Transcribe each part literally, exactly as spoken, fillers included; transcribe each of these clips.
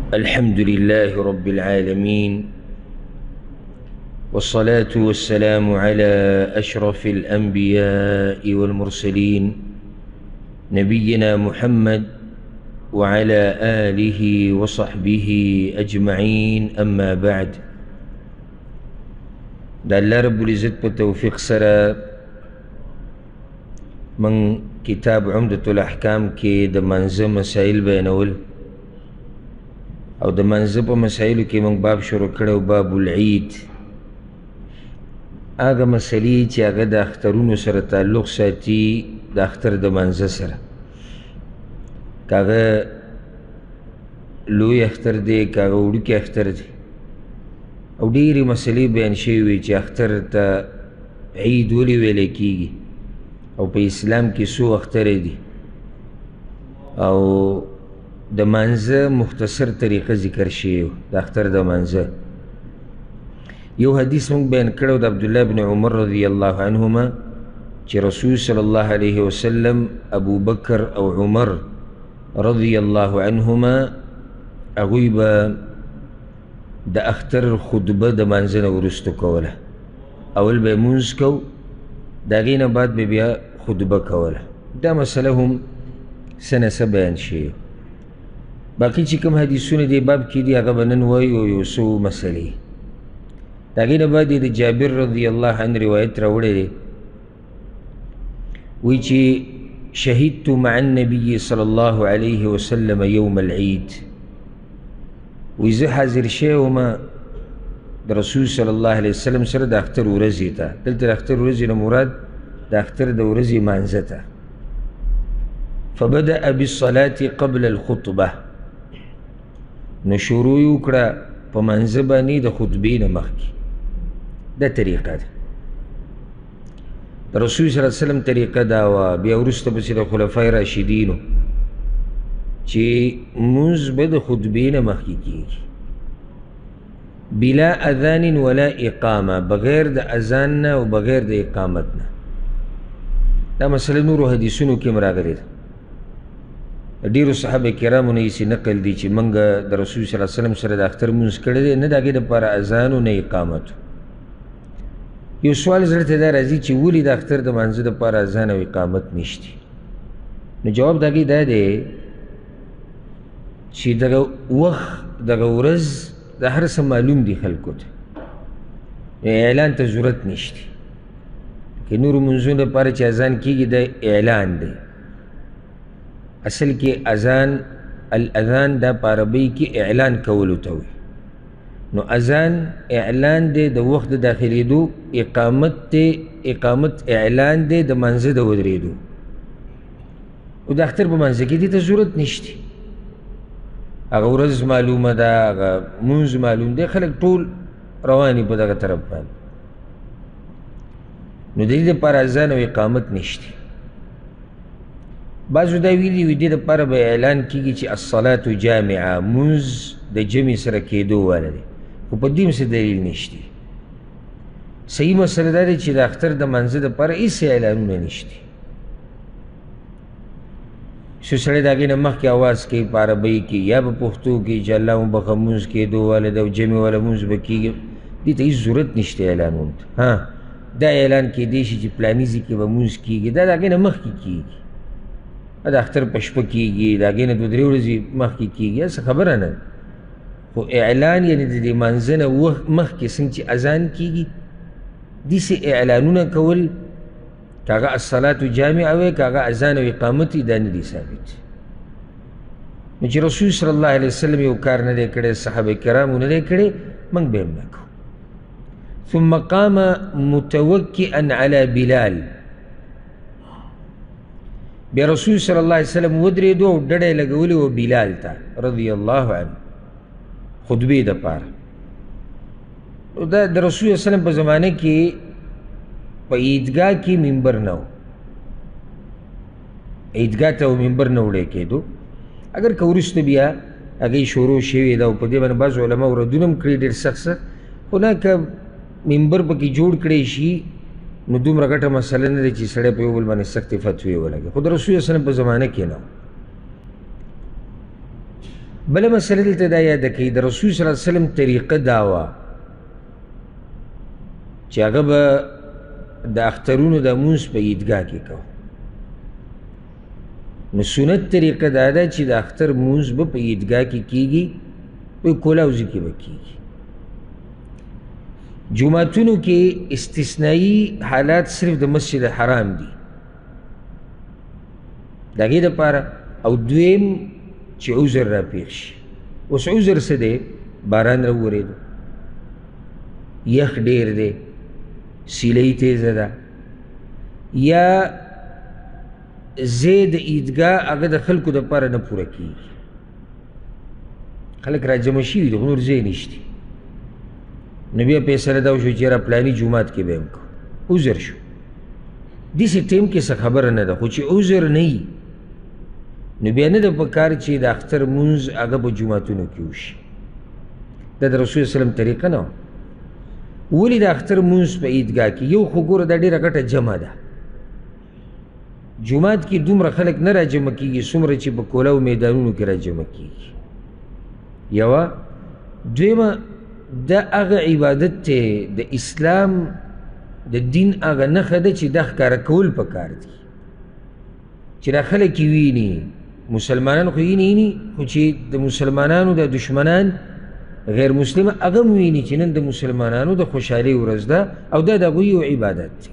الحمد لله رب العالمين، والصلاة والسلام على أشرف الأنبياء والمرسلين نبينا محمد وعلى آله وصحبه أجمعين. أما بعد، دا الله رب العزت په توفیق سره من کتاب عمدة الأحکام کې د منځه مسائل بیانول، او د منځه په مسائلو کې موږ باب شروع کړی و، باب العید. هغه مسلې چې هغه د اخترونو سره تعلق ساتي، د اختر د منځه سره، که هغه لوی اختر دی که هغه وړوکی اختر دی، او ډېرې مسلې بیان شوي وي چې اختر ته عید ولې ویلی کېږي، او په اسلام کې څو اخترې دي، او د منځه مختصر طریقه ذکر شوی و د اختر د منځه. یو حدیث موږ بیان کړی د عبدالله بن عمر رضی الله عنهما چې رسول صلی الله علیه وسلم ابو بکر او عمر رضی الله عنهما هغوی به د اختر خطبه د منځه نه وروسته کوله. اول به یې مونځ کو، د هغې نه بعد به بیا خطبه کوله. دا مسله هم څه نه څه بیان شوی. باقي چې کوم حدیثونه دی باب کې دي هغه به نن وایو، یو څو مسلې. د هغې نه بعد یې د جابر رضی الله عنه روایت راوړی دی، وایي چې شهدت مع النبي صلی الله علیه وسلم یوم العید. وایي زه حاضر شوی ومه د رسول صلی الله علیه وسلم سره د اختر ورځې ته. دلته د اختر ورځې نه مراد د اختر د ورځې مانځه ته. فبدأ بالصلاة قبل الخطبه، نو شروع یې وکړه په منځه باندې د خطبې نه مخکې. دا طریقه ده د رسول صلی الله علیه وسلم طریقه دا وه. بیا وروسته پسې د خلفای راشدینو چې مونځ به د خطبې نه مخکې کېږي، بلا اذان ولا اقامه، بغیر د اذان نه او بغیر د اقامت نه. دا مسله نورو حدیثونو کې هم راغلې ده. ډېرو صحابه کرامو نه یې نقل دی چې موږ د رسول صلی الله علیه وسلم سره د اختر مونځ کړی دی، نه د هغې دپاره اذان او نه اقامت. یو سوال زړه ته دا راځي چې ولې د اختر د مانځه دپاره اذان او اقامت نشتی؟ نو جواب د هغې دا دی چې دغه وخت دغه ورځ د هر څه معلوم دي خلکو ته، اعلان ته ضرورت نشتی. که نورو منځونو دپاره چې اذان کېږي دا اعلان دی. اصل کې اذان الاذان دا په عربۍ کې اعلان کولو ته وي. نو اذان اعلان دی د وخت د داخلېدو، اقامت دی اقامت اعلان دی د منځه د ودرېدو. او د اختر په منځه کې دې ته ضرورت نشتی. هغه ورځ معلومه ده، هغه مونځ معلوم دی، خلک ټول رواني په دغه طرف باندې. نو د دې دپاره اذان او اقامت نشتی. بعضو دا ویلي وي دې دپاره به اعلان کېږي چې الصلاة جامعه، مونځ د جمع سره کېدو واله دی، خو په دې هم څه دلیل نشتی. صحیح مسله دا دی چې د اختر د منځه دپاره هېڅ اعلانونه نشتی. څو سړی د هغې نه مخکې اواز کوي په عربۍ کې یا په پښتو کې چې الله مو بخښه مونځ کېدو واله ده او جمع واله مونځ به کېږي، دې ته هېڅ ضرورت نشته اعلانونو ته. ها دا اعلان کېدی شي چې فلاني ځای کې به مونځ کېږي، دا د هغې نه مخکې کېږي. د اختر په شپه کېږي، د هغې نه دوه درې ورځې مخکې کېږي، هسه خبره نه ده. خو اعلان یعنې د دې مانځه نه مخکې څنګه چې اذان کېږي داسې اعلانونه کول، که هغه الصلاة جامعه وی که هغه اذان او اقامت وي، دا نه دي ثابت. نو چې رسول صلی الله علیه وسلم یو کار نه دی کړی، صحابه کرامو نه دی کړی، موږ به هم نه کوو. ثم قام متوکئا علی بلال، بیا رسول صلی الله علیه وسلم ودرېدو او ډډه یې لګولې وه بلال ته رضی الله عنه خطبې دپاره. دا د رسول صلی الله علیه وسلم په زمانه کې په عیدګاه کې منبر نه و، عیدګاه ته منبر نه وړی کېدو. اگر که وروسته بیا هغې شروع شوې ده او په دې باندې بعض علماو ردونه هم کړي ډېر سخت سخت، خو نه که منبر پکې جوړ کړی شي نو دومره ګټه مسله نه ده چې سړی په یو بل باندې سختې فتوې ولګي. خو د رسول صلی الله علیه وسلم په زمانه کې نه. بله مسله دلته دا یاده کوي د رسول صلی الله علیه وسلم طریقه دا وه چې هغه به د اخترونو د مونځ په عیدګاه کې کوه. نو سنت طریقه دا ده چې د اختر مونځ به په عیدګاه کې کیږي، په کولاوزي کې به کیږي. جوماتونو کې استثنایی حالات صرف د مسجد حرام دي د هغې دپاره، او دویم چې عذر را پیښ شي. اوس عذر څه دی؟ باران را وورېدو، یخ ډېر دی، سیلۍ تیزه ده، یا ځای د عیدګاه هغه د خلکو دپاره نه پوره کېږي، خلک را جمع شوي دي خو نور ځای نشته. نو بیا فیصله دا وشوه چې یاره پلاني جومات کې به یې هم کوو، عذر شو. داسې ټیم کې څه خبره نه ده، خو چې عذر نه وي نو بیا نه ده پکار چې د اختر مونځ هغه په جوماتونو کې وشي. دا د رسول وسلم طریقه نه وه. ولې د اختر مونځ په عیدګاه کې؟ یو خو ګوره دا ډېره غټه جمع ده، جومات کې دومره خلک نه را جمع کېږي څومره چې په کولاو میدانونو کې را جمع کېږي. یوه. دویمه، دا هغه عبادت دی د اسلام د دین هغه نښه ده چې دا ښکاره کول پکار دي چې دا خلک یې ویني. مسلمانان خو یې نه خو چې د مسلمانانو د دشمنان غیر مسلمه هغه هم ویني چې نن د مسلمانانو د خوشحالۍ ورځ ده او دا د هغوی یو عبادت دی.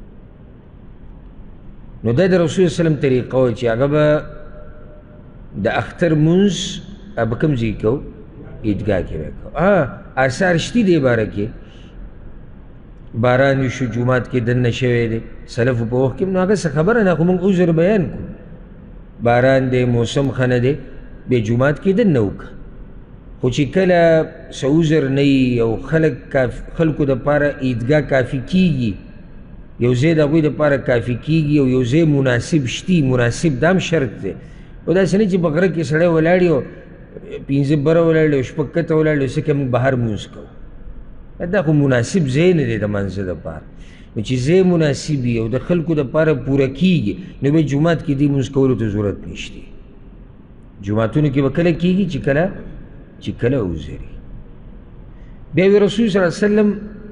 نو دا د رسول وسلم طریقه وه چې هغه به د اختر مونځ به کوم ځای کوو؟ عیدګاه کې به کوو. آثار شتي دې باره کې، باران وشو جومات کې دننه شوی دی سلفو په وخت کې، نو هغه څه خبره نه، خو موږ عذر بیان کړو. باران دی، موسم ښه نه دی، بیا جومات کې دننه وکړه. خو چې کله څه عذر نه وي او خلک خلکو دپاره عیدګاه کافي کېږي، یو ځای د هغوی دپاره کافي کېږي او یو ځای مناسب شتي، مناسب دا هم شرط دی. او داسې نه چې په غره کې سړی ولاړ وي او پنځه بره ولاړ وي او شپږ کته ولاړ وي، ځکه موږ بهر مونځ کوو. دا خو مناسب ځای نه دی د مانځه دپاره. نو چې ځای مناسب وي او د خلکو دپاره پوره کېږي نو بیا جومات کې دې مونځ کولو ته ضرورت نشته. جوماتونو کې به کله کېږي چې کله چې کله عذر وي. بیا وی رسول صلی الله علیه وسلم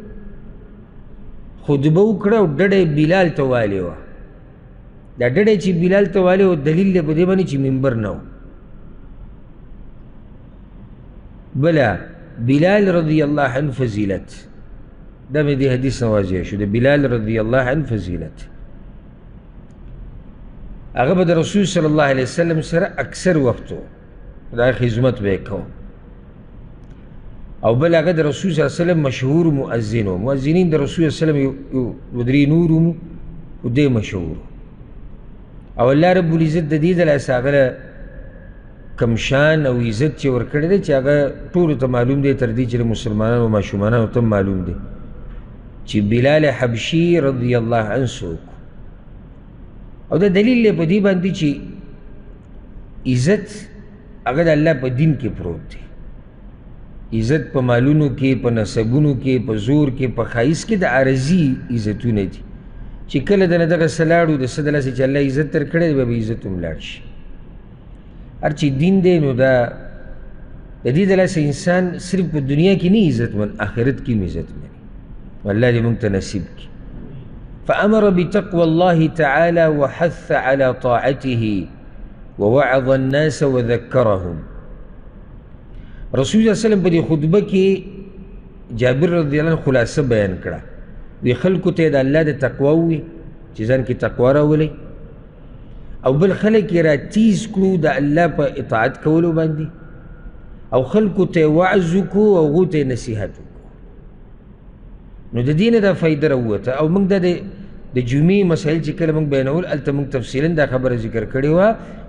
خطبه وکړه او ډډه یې بلال ته والې وه. دا ډډه چې بلال ته والې وه دلیل دی په دې باندې چې منبر نه و. بله بلال رضی الله عنه فضیلت، دا مې دې حدیث نه واضح شو، د بلال رضی الله عنه فضیلت. هغه به د رسول صلی الله علیه وسلم سره اکثر وخت و، دا خدمت به یې کوو. او بل هغه د رسول صلی الله علیه وسلم مشهور مؤذن و. مؤذنین د رسول صلی الله علیه وسلم یو درې نور وو او دی مشهور. او الله رب العزت د دې د لاسه هغه له کم شان او عزت چې ورکړی دی چې هغه ټولو ته معلوم دی، تر دې چې د مسلمانانو ماشومانانو ته معلوم دی چې بلال حبشي رضی الله عنه څوک. او دا دلیل دی په دې باندې چې عزت هغه د الله په دین کې پروت دی. عزت په مالونو کې، په نسبونو کې، په زور کې، په ښایست کې د عارضي عزتونه دي چې کله د نه دغه څه لاړو د څه د لاسه چې الله عزت درکړی دی بیا به عزت هم لاړ شي. هر چې دین دی نو دا د دې د لاسه انسان صرف په دنیا کې نه عزتمن، آخرت کې هم عزتمن. والله دې موږ ته نصیب کړي. فأمر بتقوى الله تعالى وحث على طاعته ووعظ الناس وذكرهم. رسول الله صلی الله علیه وسلم په دې خطبه کې جابر رضی الله عنه خلاصه بیان کړه. وی خلکو ته د الله د تقوا ووي چې ځان کې تقوا راولئ، او بل خلک یې را تیز کړو د الله په اطاعت کولو باندې، او خلکو ته وعظ وکړو او هغو ته یې نصیحت وکړو. نو د دې نه دا فایده راووته. او موږ دا د جمعې مسایل چې کله موږ بیانول هلته موږ تفصیلا دا خبره ذکر کړې وه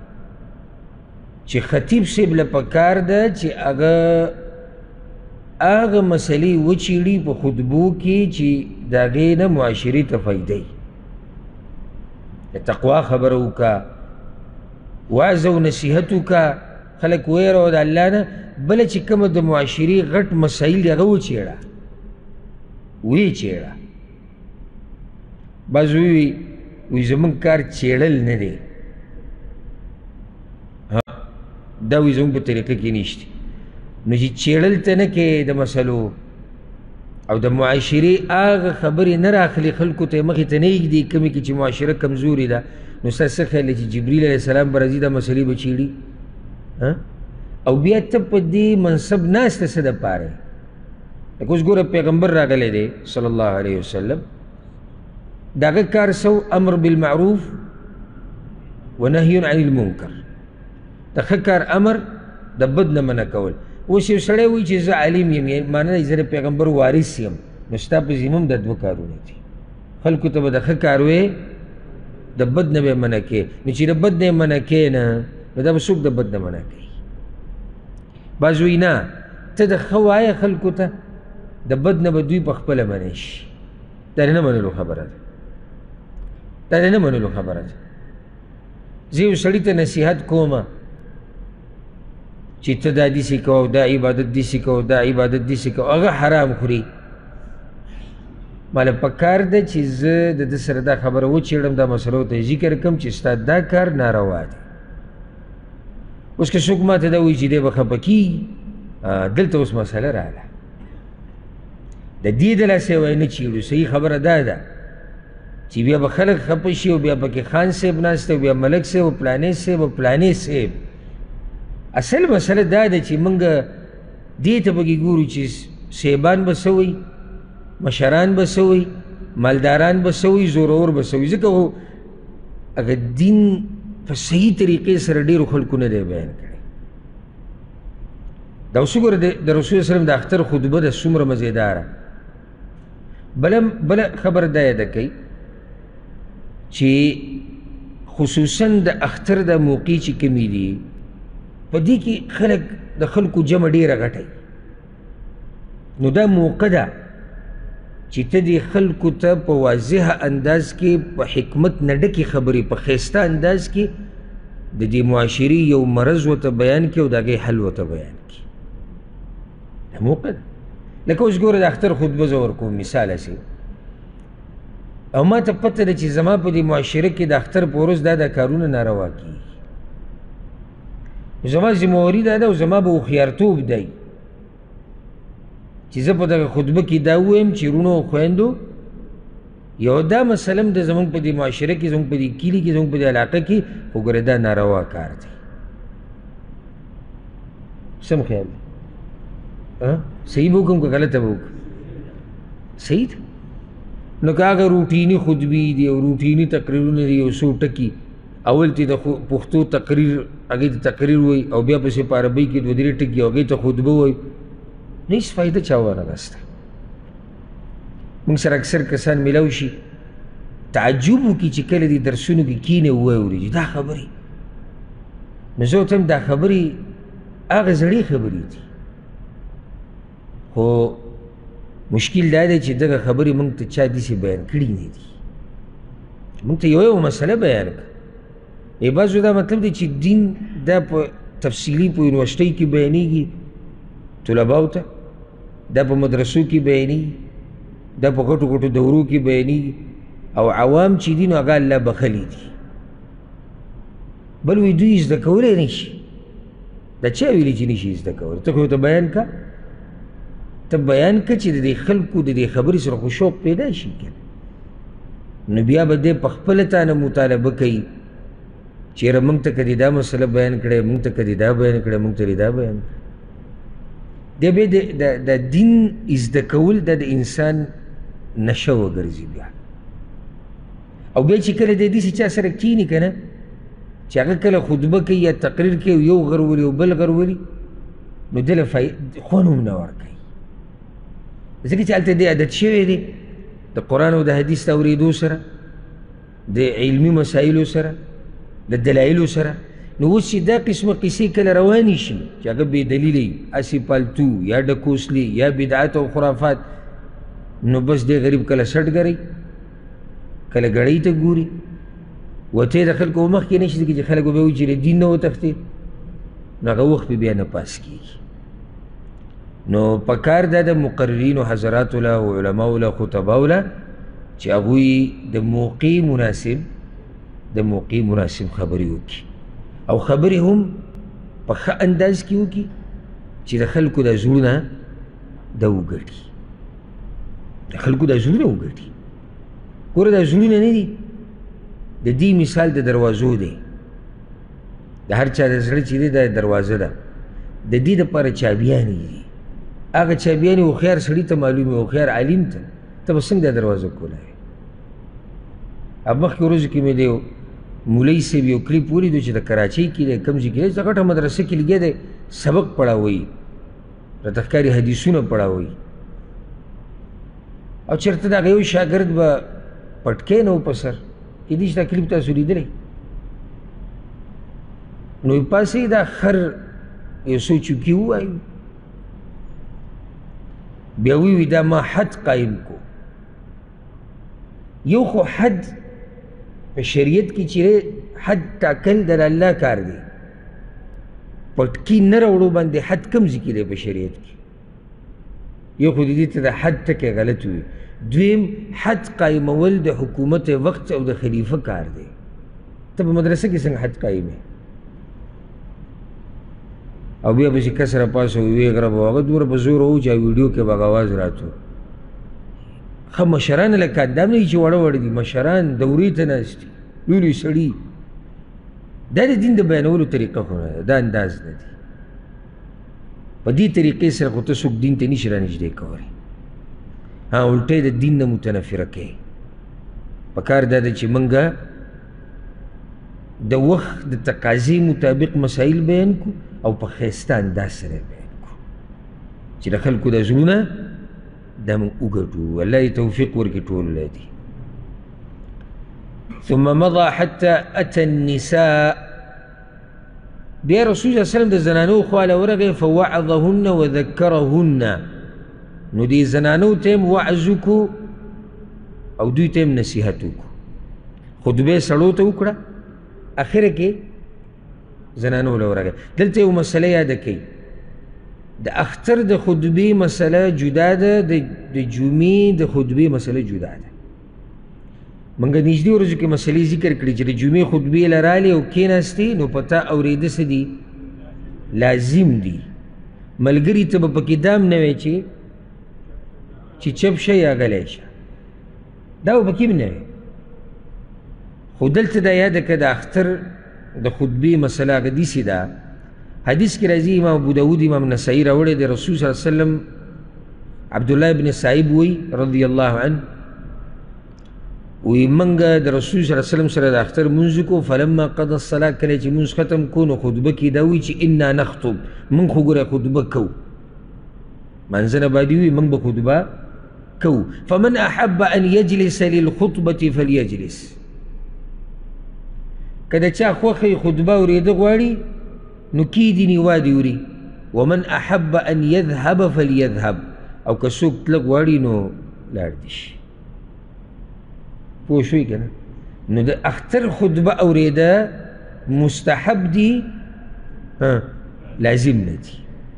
چې خطیب صاحب له پکار ده چې هغه هغه مسلې وچیړي په خطبو کې چې د هغې نه معاشرې ته فایده وي. د تقوا خبره وکړه، وعظ او نصیحت وکړه، خلک ویروه د الله نه. بله چې کومه د معاشرې غټ مسایل دي هغه وچیړه ویې چیړه. بعض وی وی زمونږ کار چیړل نه دی، دا وایي زموږ په طریقه کې نشته. نو چې چیړل ته نه کې د مسلو او د معاشرې هغه خبرې نه راخلي خلکو ته مخې ته نه ایږدي کومې کې چې معاشره کمزورې ده، نو ستا څه خیال دی چې جبریل علیه السلام به راځي دا مسلې به چیړي؟ او بیا ته په دې منصب ناسته څه دپاره یې؟ لکه اوس ګوره پیغمبر راغلی دی صلی الله علیه وسلم، د هغه کار سو امر بالمعروف و نهی عن المنکر، د ښه کار امر د بد نه منع کول. اوس یو سړی وایي چې زه عالم یم، معنی دی زه د پیغمبر وارث یم، نو ستا په ذمه هم دا دوه کارونه دي. خلکو ته به د ښه کار وې، د بد نه به یې منع کې. نو چې د بد نه یې منع کې نه، نو دا به څوک د بد نه منع کوي؟ بعض وایي نه، ته د ښه وایه خلکو ته، د بد نه به دوی په خپله منع شي. دا د نه منلو خبره ده، دا د نه منلو خبره ده. زه یو سړي ته نصیحت کومه چې ته دا داسې کوه، دا عبادت داسې کوه، دا عبادت داسې کوه، هغه حرام خوري. ماله پکار ده چې زه د ده سره دا خبره وچېړم، دا مسلو ته ذکر کړم چې ستا دا کار ناروا دی. اوس که څوک ما ته دا وایي چې دی به خفه کېږي، دلته اوس مسله راغله. د دې د لاسه وایي نه چېړو، صحیح خبره دا ده چې بیا به خلک خفه شي او بیا پکې خان صاحب ناست دی او بیا ملک صاحب او پلانې صاحب او پلانې صاحب. اصل مسله دا ده چې موږ دې ته پکې ګورو چې صاحبان به څه وایي، مشران به څه وایي، مالداران به څه وایي، زورور به څه وایي. ځکه خو اگر دین په صحیح طریقې سره ډېرو خلکو نه دی بیان کړی. دا اوس وګوره د رسول وسلم د اختر خطبه ده څومره مزېداره. بله بله خبره دا یاده کوي چې خصوصا د اختر د موقع چې کومې دي، په دې کې خلک د خلکو جمع ډېره غټوي. نو دا موقع ده چې ته دې خلکو ته په واضحه انداز کې په حکمت نه ډکې خبرې په ښایسته انداز کې د دې معاشرې یو مرض ورته بیان کړي او د هغې حل ورته بیان کړي. دا موقع ده. لکه اوس ګوره د اختر خطبه زه ورکوم مثال هسې، او ما ته پته ده چې زما په دې معاشره کې د اختر په ورځ دا دا کارونه ناروا کېږي. زما ذمهواري دا ده او زما به هوښیارتوب دی چې زه په دغه خطبه کې دا ووایم چې وروڼو او خویندو، یو دا مسله هم د زموږ په دې معاشره کې، زموږ په دې کلي کې، زموږ په دې علاقه کې خو ګوره دا ناروا کار دی. څه مو خیال دی؟ صحیح به وکړم که غلطه به وکړم؟ صحیح ده. نو که هغه روټیني خطبې دي او روټیني تقریرونه دي، یو څو ټکي اول ته د پښتو تقریر، هغې ته تقریر وایي، او بیا پسې په عربۍ کې دوه درې ټکي هغې ته خطبه وایي، نه هېڅ فایده چا وانخسته. موږ سره اکثر کسان میلاو شي تعجب وکړي چې کله دې درسونو کې کښېني واوري چې دا خبرې، نو زه ورته وایم دا خبرې هغه زړې خبرې دي، خو مشکل دا دی چې دغه خبرې موږ ته چا داسې بیان کړي نه دي. موږ ته یوه یوه مسله بیان کړه. ای بعضو دا مطلب دی چې دین دا په تفصیلي په یونیورسټۍ کې بیانېږي طلباو ته، دا په مدرسو کې بیانېږي، دا په غټو غټو دورو کې بیانېږي، او عوام چې دي نو هغه الله بخلي دي. بل وایي دوی زده کولی نه شي. دا چا ویلي چې نه شي زده کولی؟ ته خو ورته بیان که، ته بیان که چې د دې خلکو د دې خبرې سره خو شوق پیدا شي کنه. نو بیا به دی په خپله تا نه مطالبه کوي چې یاره موږ ته که دې دا مسله بیان کړی، موږ ته که دې دا بیان کړی، موږ ته دې دا بیان کړی. دی بیا د دین زده کول دا د انسان نشه وګرځي بیا. او بیا چې کله دی داسې چا سره کښېني که نه، چې هغه کله خطبه کوي یا تقریر کوي، یو غر ولي او بل غر ولي، نو دې له خوند هم نه ورکوي. ځکه چې هلته دې عادت شوی دی د قرآن او د حدیث د اورېدو سره، د علمي مسایلو سره، د دلایلو سره. نو اوس چې دا قسمه قصې کله روانې شي چې هغه بې دلیله وي، هسې پالتو یا ډکوسلي یا بدعت او خرافات، نو بس دی غریب کله سټګرئ، کله ګړۍ ته ګوري، وتی د خلکو مخکې نه شي ځکه چې خلک به وایي چې دین نه وتښتېد، نو هغه وخت به بیا نه پاس کېږي. نو پکار دا د مقررینو حضراتو له او علماو له خطباو له چې هغوی د موقع مناسب د موقع مناسب خبرې وکړي، او خبرې هم په ښه انداز کې وکړي چې د خلکو دا زړونه د وګټي د خلکو دا زړونه وګټي. ګوره دا زړونه نه دي، د دې مثال د دروازو دی. د هر چا د زړه چې دی دا دروازه ده، د دې دپاره چابیانې دي. هغه چابیانې هوښیار سړي ته معلوم وي، هوښیار عالم ته ته به څنګه دا دروازه کولاوې. اب مخکې ورځو کې مې د یو مولوي صاحب یو کلیپ ولیدو چې د کراچۍ کې دی، کوم ځای کې دی، چې غټه مدرسه کې لګیا دی، سبق پړاووي، راته ښکاري حدیثونه پړاووي. او چېرته د هغه یو شاګرد به پټکی نه و په سر، کیدای شي دا کلیپ تاسو لیدلی. نو پاسې دا خر یو څو چوکي ووایو، بیا وی دا ما حد قایم کو. یو خو حد په شریعت کې چې حد ټاکل د الله کار دی، پټکي نه راوړو باندې حد کوم ځای کې دی په شریعت کې؟ یو خو د دې ته د حد ټکی غلط وي. دویم حد قایمول د حکومت وقت او د خلیفه کار دی. ته په مدرسه کې څنګه حد قایمې؟ او بیا به چې کس راپاسه وي غره به هغه دومره په زور وو چې ویډیو کې به هغه اواز راتو. ښه مشران لکه دا نه چې وړه وړه دي، مشران دورې ته ناست دي، لوی لوی سړي. دا د دین د بیانولو طریقه خو نه ده، دا انداز نه دی. په دې طریقې سره خو ته څوک دین ته نشي رانږدې کولی. ها الټی د دین نه متنفره کوي. پکار دا ده چې موږ د وخت د تقاضې مطابق مسایل بیان کړو او په ښایسته انداز سره بیان کړو چې د خلکو د زړونه دا موږ وګټو. الله یې توفیق ورکړي ټولو له دې. ثم مضى حتى أتى النساء. بیا رسول صلی الله علیه وسلم د زنانو خواله ورغی، فوعظهن وذکرهن. نو دې زنانو ته یې وعظ وکړو او دوی ته یې نصیحت وکړو. خطبه یې سړو ته وکړه، اخره کې زنانو له ورغی. دلته یو مسله یاده کوي، د اختر د خطبې مسله جدا ده، د جمعې د خطبې مسله جدا ده. موږ نږدې ورځو کې مسلې ذکر کړي چې د جمعې خطبې له رالې او کېناستې نو په تا اورېده څه دي؟ لازم دي. ملګري ته به پکې دام نه وی چې چې چپ شه یا غلی شه، دا به پکې نه وي. خو دلته دا یاده که د اختر د خطبې مسله هغه داسې ده. حدیث کې راځي، امام ابو داود امام نسائی راوړی دی، رسول صلی الله علیه وسلم عبدالله ابن صائب وی رضی الله عنه وی منګه د رسول صلی الله علیه وسلم سره د اختر مونځ کو. فلما قضى الصلاه، کله چې مونځ ختم کو نو خطبه کې دا وی چې انا نخطب، من خو ګوره خطبه کو، منځنه باندې وي من به خطبه کو. فمن احب ان يجلس للخطبه فليجلس. کله چا خوښه خطبه اورېده غواړي نو کیدي نیوا دې وري. ومن احب ان يذهب فليذهب. او که څوک تلک غواړي نو لاړ دي شي. پوه شوي که نه؟ نو د اختر خطبه اورېده مستحب دي، لازم نه دي.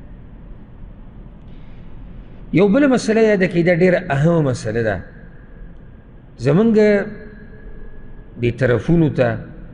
یو بله مسله یاده کړئ، دا ډېره اهمه مسله ده. زمونږ دې طرفونو ته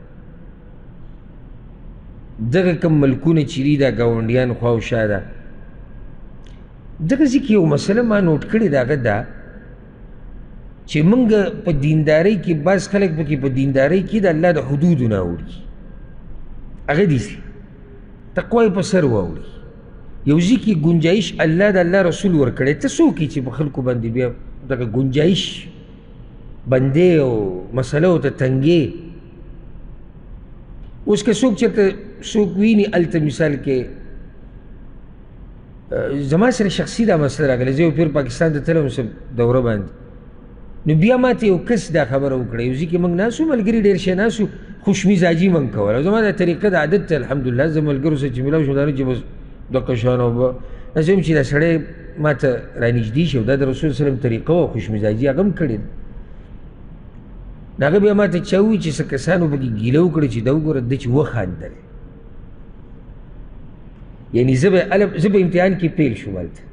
دغه کوم ملکونه چې دي دا ګاونډیان خوا او شا ده، دغه ځای کې یو مسله ما نوټ کړې ده، هغه ده چې موږ په دیندارۍ کې بعض خلک پکې په دیندارۍ کې د الله د حدودو نه اوړي، هغه داسې تقوا یې په سر واوړي. یو ځای کې ګنجایش الله د الله رسول ورکړی، ته څوک یې چې په خلکو باندې بیا دغه ګنجایش بندې او مسلو ته تنګې. اوس که څوک چېرته څوک ویني هلته مثال کې زما سره شخصي دا مسله راغله، زه یو پیر پاکستان ته تلم دوره باندې، نو بیا ماته یو کس دا خبره وکړه، یو ځای کې موږ ناست وو، ملګري ډېر شی ناست وو، خوش مزاجي موږ کوله. او زما دا طریقه د عادت ته الحمدلله، زه ملګرو سره چې میلاو شم دا نه چې بس دغه شان او به داسې هم چې دا سړی ماته رانږدې شي او دا د رسول صلی الله علیه وسلم طریقه وه، خوش مزاجي هغه هم کړې ده. نو هغه بیا ماته چا ووایي چې څه کسانو پکې ګیله وکړه چې دا وګوره ده چې وخاندل، یعنې زه به زه به امتحان کې فیل شوم، هلته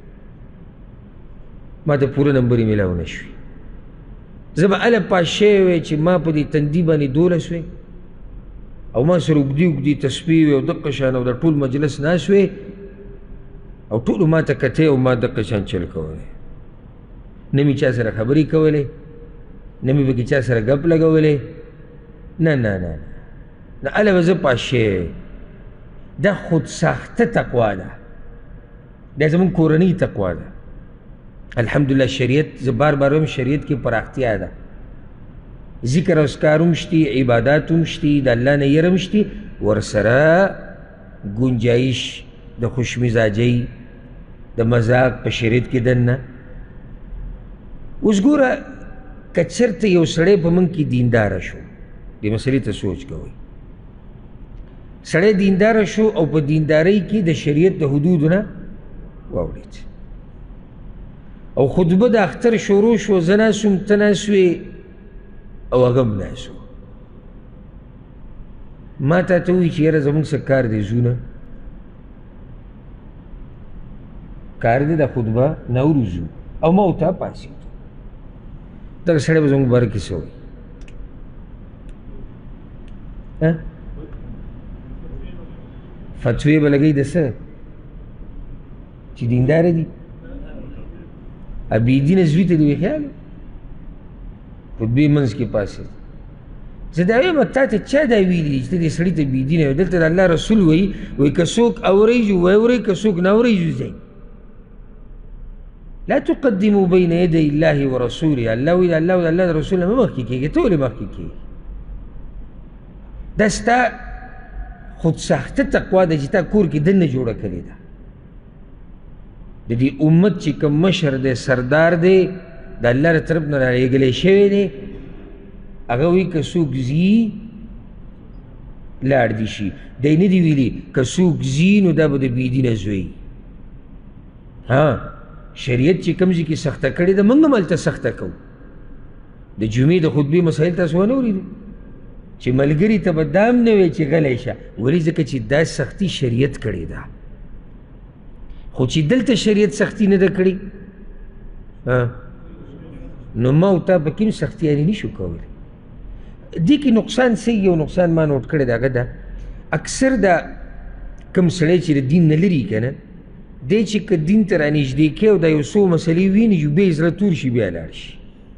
ما ته پوره نمبر یې میلاو نه شوي، زه به هله پاس شوی وی چې ما په دې تندي باندې دولس وی او ما سره اوږدې اوږدې تسبیح وې او دقه شان او د ټول مجلس ناست وې او ټولو ما ته کتې او ما دقه شان چل کولی، نه مې چا سره خبرې کولې، نه مې پکې چا سره ګپ لګولې، نه نه نه نه هله به زه پاس شوی. دا خودساخته تقوا ده، دا زمونږ کورنۍ تقوا ده. الحمدلله شریعت، زه بار بار وایم شریعت کې پراختیا ده، ذکر او اذکار هم شتي، عبادات هم شتي، د الله نه یره هم شتي، ورسره ګنجایش د خوشمزاجۍ د مذاق په شریعت کې دننه. اوس ګوره که چېرته یو سړی په موږ کې دینداره شو، دې مسلې ته سوچ کوئ، سړی دینداره شو او په دیندارۍ کې د شریعت د حدودو نه واوړېد او خطبه د اختر شروع شو، زه ناست وم، ته ناست وې او هغه هم ناست و. ما تا ته ووایي چې یاره زموږ څه کار دی، ځو نه کار دی د خطبه نه وروځو او ما ورته پاڅېدو. دغه سړی به زموږ باره کې څه وایي؟ فتوی به لګوي د څه چې دینداره دي، بېدینه زوی ته دې وي خیال خطبې منځ کې پاڅېد. زه دا وایم تا ته چا دا ویلي دي چې ته دې سړي ته بېدینه وایي؟ دلته د الله رسول وایي وایي که څوک اورئ ځو واورئ، که څوک نه اورئ ځو ځئ. لا تقدموا بین یدی الله ورسوله. الله وایي د الله او د الله د رسول نه مه مخکې کېږئ، ته ولې مخکې کېږي؟ دا ستا خودساخته تقوا ده چې تا کور کې دننه جوړه کړې ده. د دې امت چې کوم مشر دی، سردار دی، د الله له طرف نه رالېږلی شوی دی، هغه وایي که څوک ځي لاړ دي شي. دی نه دي ویلي که څوک ځي نو دا به د بېدینه زوی. ها شریعت چې کوم ځای کې سخته کړې ده، موږ هم هلته سخته کوو. د جمعې د خطبې مسایل تاسو ونه اورېدو چې ملګري ته به دا هم نه وایي چې غلی شه، ولې ځکه چې دا سختي شریعت کړې ده. خو چې دلته شریعت سختی نه ده کړې نو ما او تا په کې هم سختیانې نه شو کولی. دې کې نقصان څه یو نقصان ما نوټ کړی دی، هغه ده اکثر دا کوم سړی چې د دین نه لري که نه، دی چې که دین ته رانږدې کوي او دا یو څو مسلې وویني چې بیا یې زړه تور شي، بیا لاړ شي.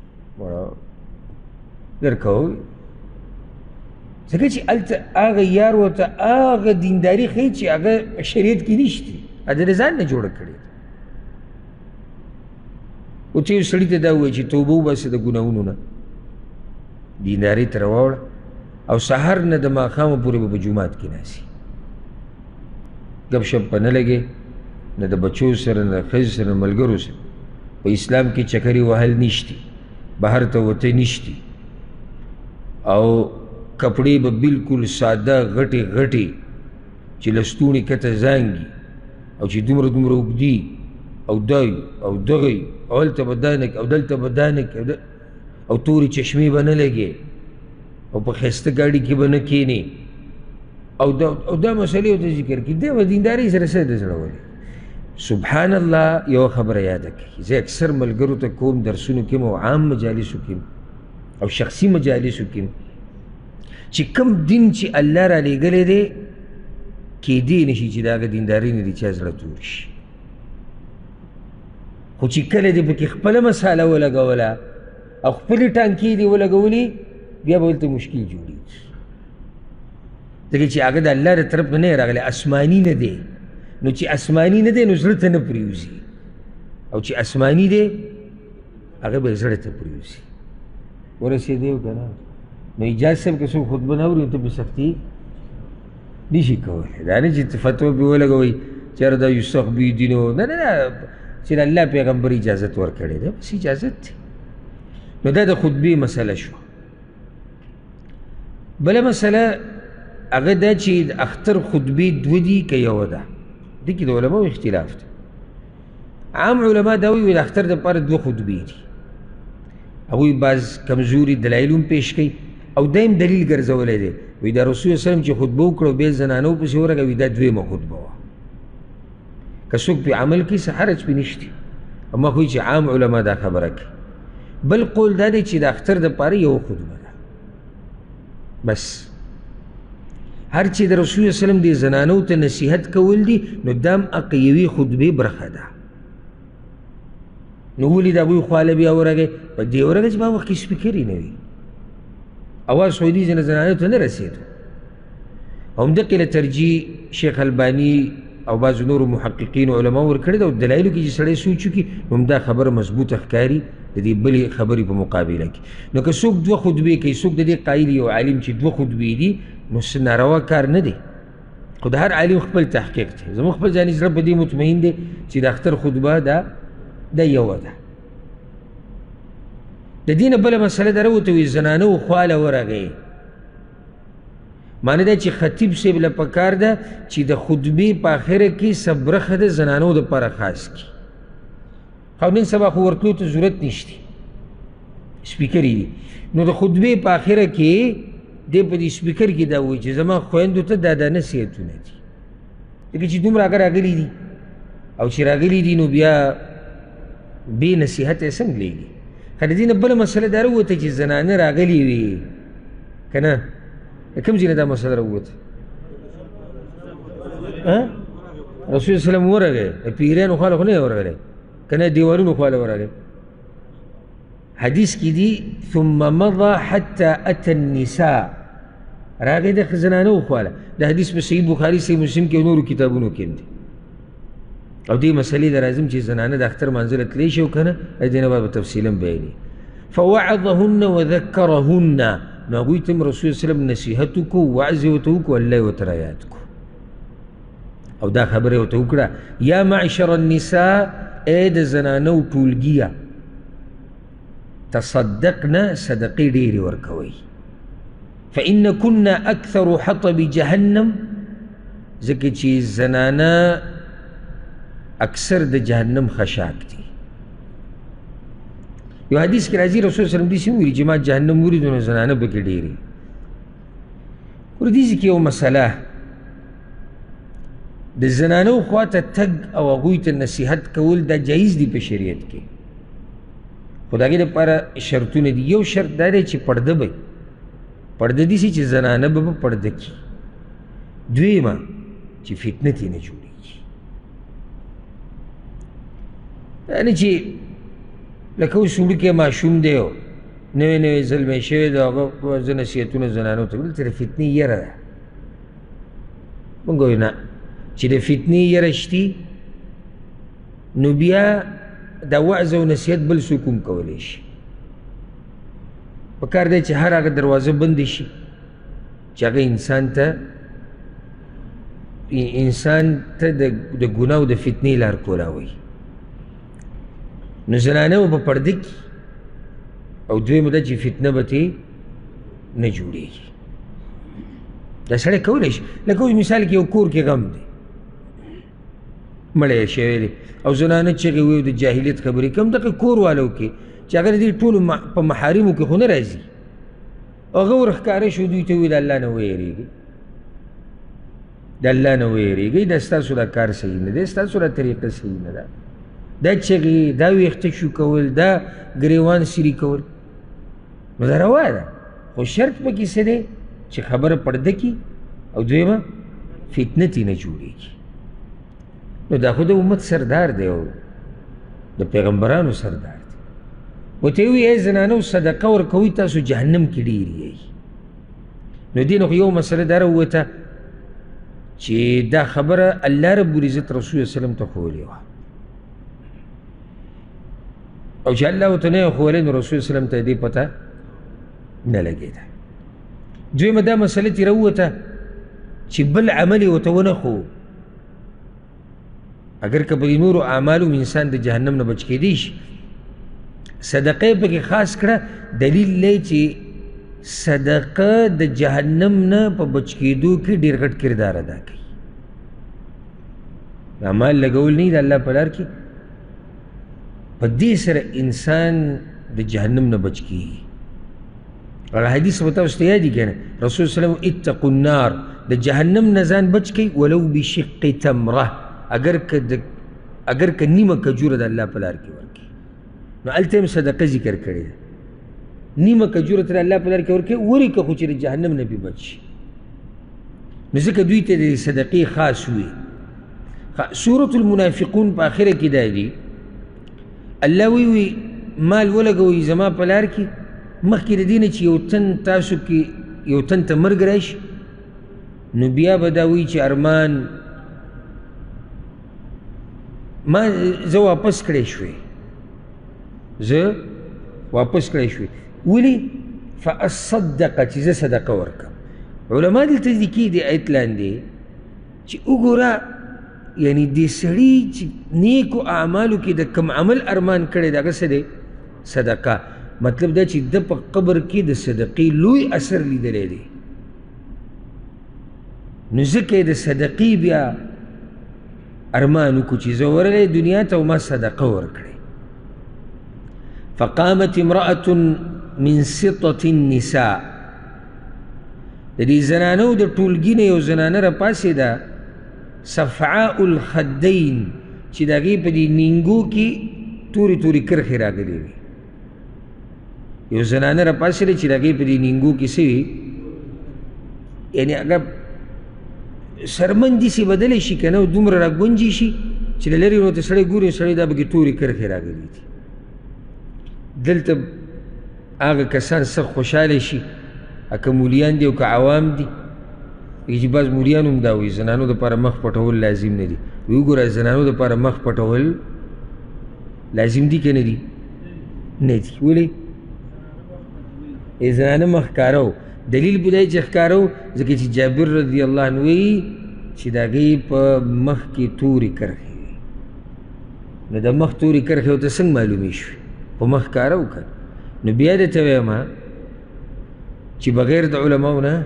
درکوئ ځکه چې هلته هغه یار ورته هغه دینداري ښایي چې هغه په شریعت کې نشته، هغه د ځان نه جوړه کړې ده. اوس یو سړي ته دا ووایي چې توبه وباسه د ګناهونو نه، دیندارۍ ته راواوړه او سهار نه د ماښامه پورې به په جومات کې ناستي، ګپ شپ په نه لګې، نه د بچو سره، نه د ښځې سره، نه ملګرو سره. په اسلام کې چکرې وهل نشتي، بهر ته وتل نشتي، او کپړې به بلکل ساده غټې غټې چې له ستوني کته زانګي او چې دومره دومره اوږدي او دا او دغه او هلته به دا نه او دلته به دا نه او تورې چشمې به نه لګې او په ښایسته ګاډي کې به نه کښېنې او دا او دا مسلې ورته ذکر کړي. دی به دیندارۍ سره څه د زړه ولې؟ سبحان الله. یوه خبره یاده کړئ، زه اکثر ملګرو ته کوم درسونو کې او عام مجالسو کې او شخصي مجالسو کې چې کوم دین چې الله را لېږلی دی کېدی نه شي چې د هغه دیندارۍ نه د چا زړه تور شي. خو چې کله دې پکې خپله مساله ولګوله او خپلې ټانکې دې ولګولې، بیا به ولته مشکل جوړېږي، ځکه چې هغه د الله د طرف نه راغلی، آسماني نه دی. نو چې آسماني نه دی نو زړه ته نه پرېوځي، او چې آسماني دی هغه به زړه ته پرېوځي. ورسېدی او که نه نو اجاز صاحب که څوک خطبه نه اوري ته په سختي نشي کولی. دا نه چې فتوا پې ولګوئ چې یاره دا یو سخت بېدینو، نه نه نه، چې د الله پیغمبر اجازت ورکړی دی، بس اجازت دی. نو دا د خطبې مسله شوه. بله مسله هغه دا چې د اختر خطبې دوه دي که یوه ده، دې کې د علماو اختلاف دی. عام علما دا وایي د اختر دپاره دوه خطبې دي. هغوی بعض کمزوري دلایل هم پیش کوي او دا هم دلیل ګرځولی دی، وایي دا رسول وسلم چې خطبه وکړه بیا زنانو پسې ورغه، وایي دا دویمه خطبه وه. که څوک پې عمل کوي څه حرج پې نشته، اما خو چې عام علما دا خبره کوي. بل قول دا دی چې د اختر دپاره یوه خطبه ده بس. هر چې د رسول الله وسلم د زنانو ته نصیحت کول دي نو دام اقیوي خطبې برخه ده. نو ولې د هغوی خواله بیا ورغی په دې ورغی چې په هغه وخت کې سپیکر یې نه وي، اواز خو یې دې ځینې زنانو ته نه رسېدو. همدقې له ترجیح شیخ الباني او بعضو نورو محققین علما ورکړې ده او دلایلو کې چې سړی سوچ وکړي نو همدا خبره مضبوطه ښکاري د دې بلې خبرې په مقابله کې. نو که څوک دوه خطبې کوي، څوک د دې قایل یو عالم چې دوه خطبې دي نو څه ناروا کار نه دی، خو د هر عالم خپل تحقیق دی. زموږ خپل ځاني زړه په دې مطمئن دی چې د اختر خطبه دا دا یوه ده. د دې نه بله مسله دا راوته وي زنانه و خواله ورغی، معنی دا چې خطیب صاحب له پکار ده چې د خطبې په آخره کې څه برخه د زنانو دپاره خاص کړي. خو نن سبا خو ورتلو ته ضرورت نشته، سپیکر دي. نو د خطبې په آخره کې دی په دې سپیکر کې دا وایي چې زما خویندو ته دا دا نصیحتونه دي، ځکه چې دومره هغه راغلي دي او چې راغلي دي نو بیا بې نصیحته یې څنګه لیږي. خو د دې نه بله مسله دا راووته چې زنانه راغلي وي که نه، کوم ځای نه دا مسله راووته؟ رسول الله سلم ورغی د پیریانو خواله خو نه یې ورغلی که نه دیوالونو خواله ورغی. حدیث کې دي ثم مضى حتى اتى النساء، راغی د زنانو خواله. د حدیث په صحیح بخاري صحیح مسلم کې او نورو کتابونو کې هم دي. او دې مسلې د راځم چې زنانه د اختر منزله تللی شي او که نه د دې نه بعد به تفصیلا بیانوي. فوعظهن وذكرهن، نو هغوی ته هم رسول صلی وسلم نصیحت وکړو، وعظ یې ورته وکړو، الله یې ورته رایاد کړو او دا خبره یې ورته وکړه یا معشر النساء، ای د زنانو ټولګیه، تصدقنا صدقې ډېرې ورکوئ، فإن كنا أكثر حطب جهنم، ځکه چې زنانه اکثر د جهنم خشاک دي. یو حدیث کې راځي رسول صلی الله علیه وسلم داسې وویلي چې ما جهنم ولیدو نو زنانه پکې ډېرې. ورته کې یو مسله د زنانو خواته تګ او هغوی ته نصیحت کول دا جایز دي په شریعت کې، خو د هغې دپاره شرطونه دي. یو شرط دا دی چې پرده به پرده داسې چې زنانه به به پرده کړي. دویمه چې فتنه ترې نه جوړېږي، یعنې چې لکه اوس وړوکی ماشوم دی او نوی نوی زلمی شوی دی، هغه زه نصیحتونه زنانو ته دلته د فتنې یره ده. مونږ وایو نه، چې د فتنې یره شتي نو بیا دا وعظ او نصیحت بل څوک هم کولی شي. پکار دی چې هر هغه دروازه بندې شي چې هغه انسان ته انسان ته د ګناه او د فتنې لار کولاوي. نو زنانه به په پرده کې او دویمه ده چې فتنه به ترې نه جوړېږي. دا سړی کولی شي، لکه اوس مثال کې یو کور کې غم دی، مړی شوی دی او زنانه چغې وایي د جاهلیت خبرې کوم دغه کور والو کې چې هغه د دې ټولو په محارمو کې خو نه راځي، هغه ورښکاره شو دوی ته وایي د الله نه ویرېږئ، د الله نه ویرېږئ، دا ستاسو دا کار صحیح نه دی، ستاسو دا طریقه صحیح نه ده، دا چغې، دا ویښته شو کول، دا ګریوان سیري کول، نو دا روا ده. خو شرط پکې څه دی چې خبره پرده کړي او دویمه فتنه ترې نه جوړېږي. نو دا خو د امت سردار دی او د پیغمبرانو سردار دی. ورته یې ووایي ای زنانو صدقه ورکوئ تاسو جهنم کې ډېر یئ. نو دې نه خو یو مسله دا راووته چې دا خبره الله رب العزت رسول الله وسلم ته ښوولې وه او چې الله ورته نه یې ښوولې نو رسول الله وسلم ته دې پته نه لګېده. دویمه دا مسله ترې راووته چې بل عمل یې ورته ونه ښوو، اگر که په دې نورو اعمالو انسان د جهنم نه بچ کېدی شي، صدقه یې پکې خاص کړه، دلیل دی چې صدقه د جهنم نه په بچ کېدو کې ډېر غټ کردار ادا کوي. اعمال لګول نه د الله په لار کې، په دې سره انسان د جهنم نه بچ کېږي. هغه حدیث به تاسو ته یاد دي که نه، رسول صلی الله علیه وسلم اتقوا النار، د جهنم نه ځان بچ کړئ ولو بشق تمره، اگر که د اگر که نیمه کجوره د الله په لار کې ورکړي. نو هلته هم صدقه ذکر کړې ده، نیمه کجوره ته د الله په لار کې ورکړي، ورې که خو چې د جهنم نه پې بچ شي. نو ځکه دوی ته د صدقې خاص وي. سورة المنافقون په آخره کې دا دي الله وی وی مال ولګوئ زما په لار کې، مخکې د دې نه چې یو تن تاسو کې یو تن ته مرګ راشي نو بیا به دا وایي چې ارمان ما زه واپس کړی شوې زه واپس کړی شوې ولې فاصدق چې زه صدقه ورکړم. علما دلته لیکي د آیت لاندې چې وګوره یعنی دې سړي چې نیکو اعمالو کې د کم عمل ارمان کړی د هغه څه دی صدقه. مطلب دا چې د په قبر کې د صدقې لوی اثر لیدلی دی نو ځکه یې د صدقې بیا ارمان وکړو چې زه ورغلی دنیا ته او ما صدقه ورکړې. فقامت امرأة من سطة النساء د دې زنانو د ټولګي نه یو زنانه راپاڅېده صفعاء الخدین چې د هغې په دې نینګو کې تورې تورې کرښې راغلې وي. یو زنانه راپاڅېده چې د هغې په دې نینګو کې څه وي یعنې هغه سرمن داسې بدلی شي که نه دومره راګونجي شي چې له لرې نو ته سړی ګوري سړی دا پکې تورې کرښې راغلي دي. دلته هغه کسان سخت خوشحاله شي که مولیان دي او که عوام دي چې بعض مولیان هم دا وایي زنانو دپاره مخ پټول لازم نه دي. وایي وګوره زنانو دپاره مخ پټول لازم دي که نه دي؟ نه دي. ولې؟ زنانه مخ ښکاره و. دلیل به دی چې ښکاره و ځکه چې جابر رضی الله عنه وایي چې د هغې په مخ کې تورې کرښې وي. نو د مخ تورې کرښې ورته څنګه معلومې شوې؟ په مخ ښکاره و که نو بیا درته وایم چې بغیر د علماو نه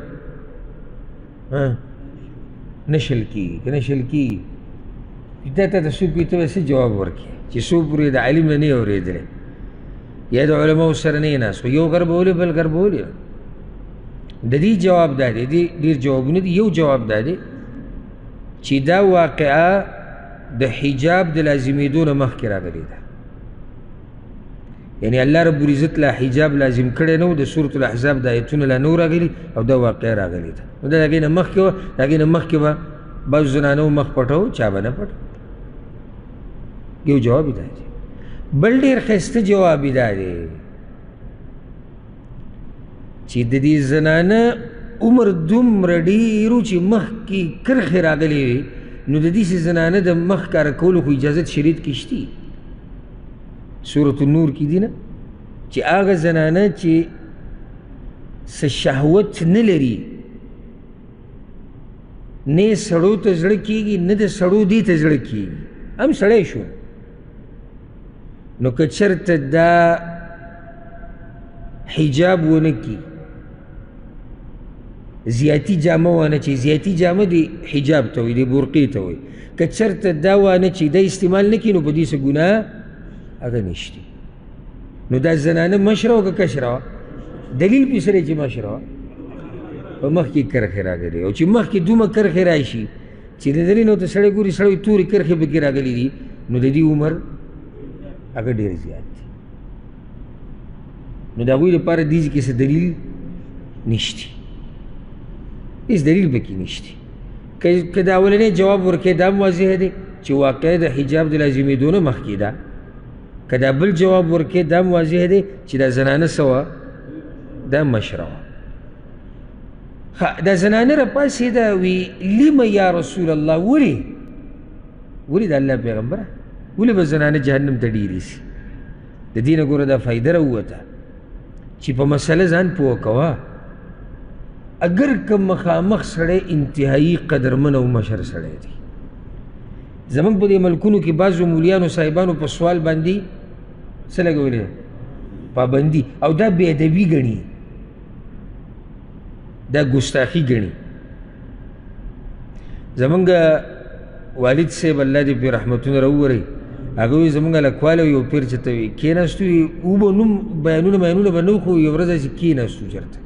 نه شل کېږي که نه شل کېږي. دا ته ته څوک وي ته به څه جواب ورکړې چې څو پورې د عالم نه نه یې اورېدلی یا د علماو سره نه یې ناست خو یو غربولې بل غربولې. د دې جواب دا دی دې ډېر جوابونه دي. یو جواب دا دی چې دا واقعه د حجاب د لازمېدو نه مخکې راغلې ده. یعنی الله رب العزت لا حجاب لازم کړی نه و د سورة الاحزاب د آیتونه لا نه و راغلي او دا واقعه راغلې ده. نو د هغې نه مخکې وه د هغې نه مخکې به بعضو زنانو مخ پټو چا به نه پټ. یو جواب دا دی. بل ډېر ښایسته جواب دا دی چې د دې زنانه عمر دومره ډېرو چې مخکې کرښې راغلې وي نو د داسې زنانه د مخ ښکاره کولو خو اجازت شریعت کې شته. سورة النور کې دي نه چې هغه زنانه چې څه شهوت نه لري نه سړو ته زړه کېږي نه د سړو دې ته زړه کېږي هم سړی شو نو که چېرته دا حجاب ونه کړي زیاتی جامه وانه چې زیاتی جامه دی حجاب ته وایي دی برقې ته وایي که چېرته دا وانه چې دا استعمال نه کړي نو په دې څه ګناه هغه نشته. نو دا زنانه مشره وه که کشره وه؟ دلیل پې سره چې مشره وه په مخ کې کرښې راغلې او چې مخ کې دومره کرښې راشي چې د درې نو ته سړی ګوري سړی تورې کرښې پکې راغلي دي نو د دې عمر هغه ډېر زیات دی. نو د هغوی لپاره دې کې څه دلیل نشته هېڅ دلیل پکې نشته. که د اولنی جواب ورکوې دا هم واضح دی چې واقع د حجاب د لازمېدو نه مخکې ده. که دا بل جواب ورکوې دا هم واضح دی چې دا زنانه څه وه دا مشره وه. دا زنانه راپاڅېده وی لم یا رسول الله ولې ولې د الله پیغمبره ولې به زنانه جهنم ته ډېرې سي؟ د دې نه ګوره دا فایده راووته چې په مسله ځان پوه کوه. اگر که مخامخ سړی انتهایي قدرمن او مشر سړی دی. زمونږ په دې ملکونو کې بعضو مولیانو صاحبانو په سوال باندې څه لګولې پابندي او دا بې ادبي ګڼي دا ګستاخي ګڼي. زمونږ والد صاحب الله دې پرې رحمتونه راوورئ هغه وایي زمونږ هلکوالی یو پیر چې ته وي کېناستو او به نوم بیانونه بیانونه به نه وکړو یو ورځ داسې کېناستو چېرته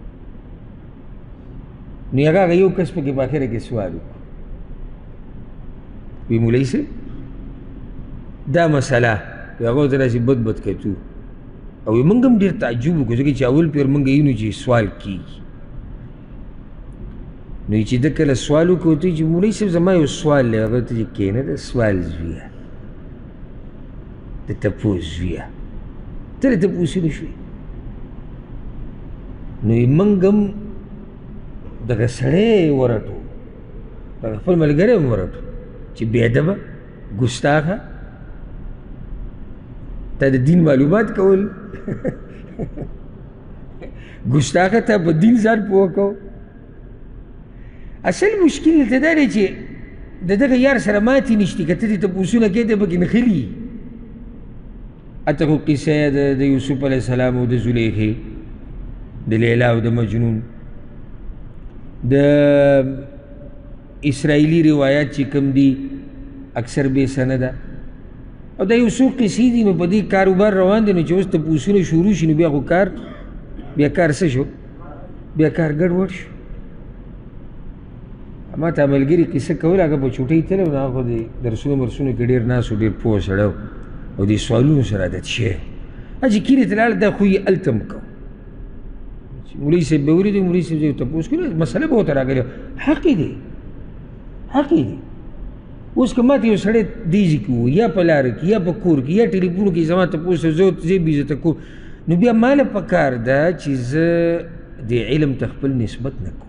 نو هغه هغه یو کس پکې په اخره کې سوال وکړو وی مولوي صاحب دا مسله هغه ورته داسې بد بد کتو او موږ هم ډېر تعجب وکړو ځکه چې اول پیر موږ یې نو چې سوال کېږي نو چې ده کله سوال وکړو ته چې مولوي صاحب زما یو سوال دی هغه ته چې کښېنه د سوال زویه د تپوس زویه ته د تپوسونه شوې نو یې موږ هم دغه سړی ورټو دغه خپل ملګری هم ورټو چې بېادبه ګستاخه تا د دین معلومات کول ګستاخه تا په دین ځان پوه کو اصل مشکل دلته دا دی چې د دغه یار سره ماتې نشتي که ته دې تپوسونه کوې ته پکې نښلي هلته خو قصه د یوسف علیه السلام او د زلیخې د لیلا او د مجنون د اسرائیلي روایات چې کوم دي اکثر بې سنده او دا یو څو قصې دي نو په دې کاروبار روان دی نو چې اوس تپوسونه شروع شي نو بیا خو کار بیا کار څه شو بیا کار ګډوډ شو ما ته ملګري قصه کوله هغه په چوټۍ تللی و نو هغه خو د درسونو مرسونو کې ډېر ناست و ډېر پوه سړی او دې سوالونو سره عادت شوی چې کیرې ته لاړه دا خو یې هلته هم کو مولوي صاحب به ولیدو مولوي صاحب زه تپوس کړی مسله به ورته راغلې حق یې دی حق یې دی اوس که ماته یو سړی دې ځای کې و یا په لاره کې یا په کور کې یا ټلیفون کې زما تپوس زه زه یې بېعزته کوم نو بیا ماله پکار ده چې زه دې علم ته خپل نسبت نه کوم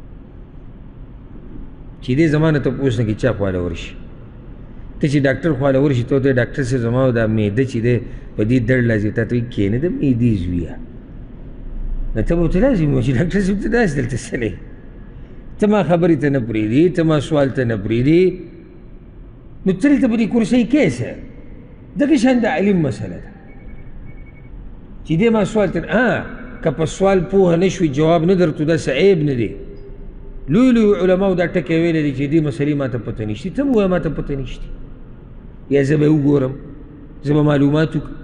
چې دې زما نه تپوس نه کې چا خواله ورشي ته چې ډاکټر خواله ورشي ته ورته ډاکټر صاحب زما دا معده چې دی په دې درد لازم تا ته وایي کښېنه د معدې زویه نو ته به ورته لازم وایي چې ډاکټر صاحب ته داسې دلته څه دی ته ما خبرې ته نه پرېږدې ته ما سوال ته نه پرېږدې نو ته دلته په دې کرسۍ کې څه دغه شان د علم مسله ده چې دې ما سوال ته که په سوال پوهه نه شوي جواب نه درتو داسې عیب نه دی لوی لوی علماو دا ټکی ویلی دی چې دې مسلې ما ته پته نشتي ته م ووایه ما ته پته نشتي یا زه به یې وګورم زه به معلومات وکړم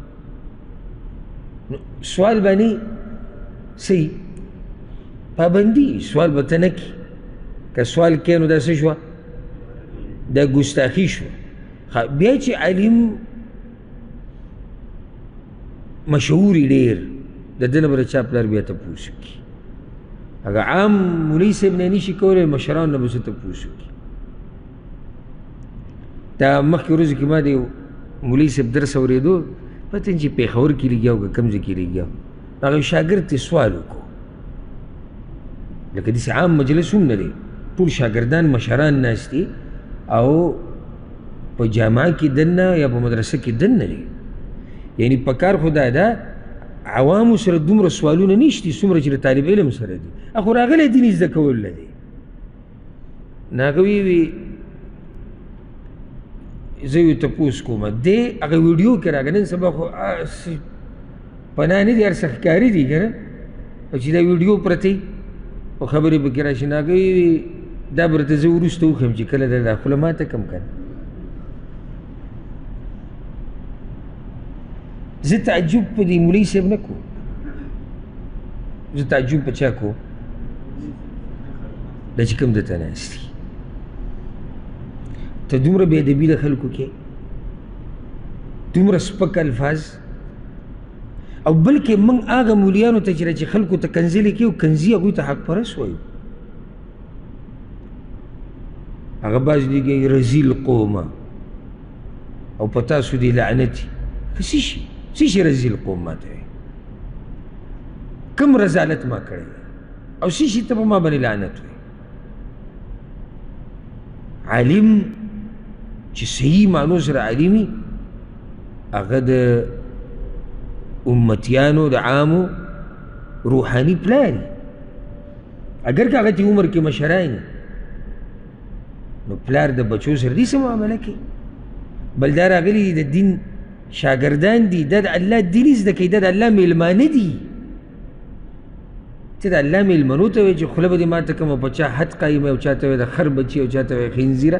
سوال باندې صحیح پابندي سوال به ته نه کړي که سوال کوې نو دا څه شوه دا ګستاخي شوه بیا چې عالم مشهور ډېر د ده نه به د چا پلار بیا تپوس وکړي هغه عام مولوي صاحب نه نشي کولی مشرانو نه به څه تپوس وکړي دا مخکې ورځو کې ما د یو مولوي صاحب درس اورېدو پته نه چې پېښور کې لګیا و که کوم ځای کې لګیا و هغه یو شاګرد ته سوال وکړو لکه داسې عام مجلس هم نه دی ټول شاګردان مشران ناست دي او په جامعه کې دننه یا په مدرسه کې دننه دي یعنی په کار خو دا ده عوامو سره دومره سوالونه نشتي څومره چې د طالب علم سره دي خو راغلی دین زده کول نه دی نو هغه وی وي زه یې تپوس کوم دی هغه ویډیو کې راغی نن سبا خو پناه نه دي هر څه ښکاري دي که نه او چې دا ویډیو پرته وي او خبرې پکې راشي نو هغه وی دا به درته زه وروسته وښیم چې کله دا خوله ماته کړم که نه زه تعجب په دې مولوي صاحب نه کوم زه تعجب په چا کوم دا چې کوم دلته ناست دي ته دومره بې ادبي د خلکو کې دومره سپک الفاظ او بلکې موږ هغه مولیانو ته چې خلکو ته کنځلې کوي کنځي هغوی ته حق پرست وایو هغه بعض دیږي رزیل قومه او په تاسو دې لعنتي که څه شي څه شي رزیل قوم ما ته وایي کوم رذالت ما کړی او څه شي ته په ما باندې لعنت وایي عالم چې صحیح معنو سره عالمي هغه د امتیانو د عامو روحاني پلار اگر که هغه چې عمر کې مشران نو پلار د بچو سره دې څه معامله کوي بل دا راغلي د دین شاګردان دي دا د الله دین زده کوي دا د الله میلمانه دي ته د الله میلمنو ته وایې چې خوله به دې ماته کومه په چا حد قایمه او چا ته وایې د خر بچي او چا ته وایې خنزیره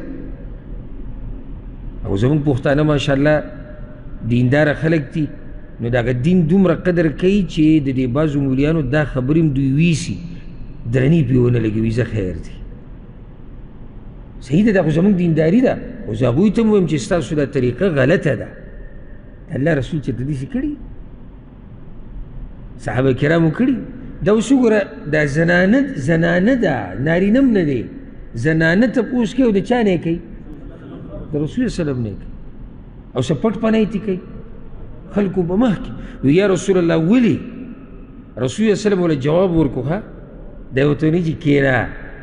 او زموږ پښتانه ماشاءالله دینداره خلک دي نو د هغه دین دومره قدر کوي چې د دې بعضو مولیانو دا خبرې هم دوی ویسي درنې پرې ونه لګوي زه خیر دی صحیح ده دا خو زموږ دینداري ده خو زه هغوی ته هم وایم چې ستاسو دا طریقه غلطه ده الله رسول چېرته داسې کړي صحابه کرامو کړي دا اوس وګوره دا زنانه زنانه ده نارینه هم نه دی زنانه تپوس کوي او د چا نه کوي د رسول وسلم نه کوي او څه پټ پنایتي کوي خلکو په مخ کې وي یا رسول الله ولي رسول وسلم ورله جواب ورکړو ښه دی ورته ویلي چې کښېنه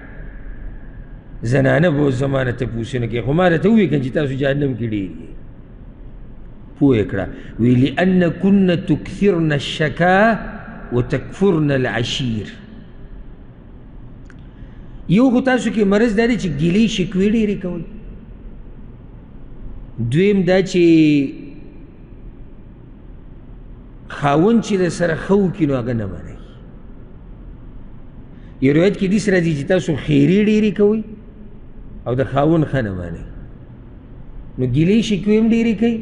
زنانه به اوس زما نه تپوسونه کوي خو ما راته ووایي که چې تاسو جهنم کې ډېر یې پوه یې کړه وی لأنکن تکثرن الشکا وتکفرن العشیر یو خو تاسو کې مرض دا دی چې ګیلې شکوې ډېرې کوئ دویم دا چې خاوند چې د سره ښه وکړي نو هغه نه منئ یو روایت کې داسې راځي چې تاسو خیرې ډېرې کوئ او د خاوند ښه نه منئ نو ګیلې شکوې هم ډېرې کوي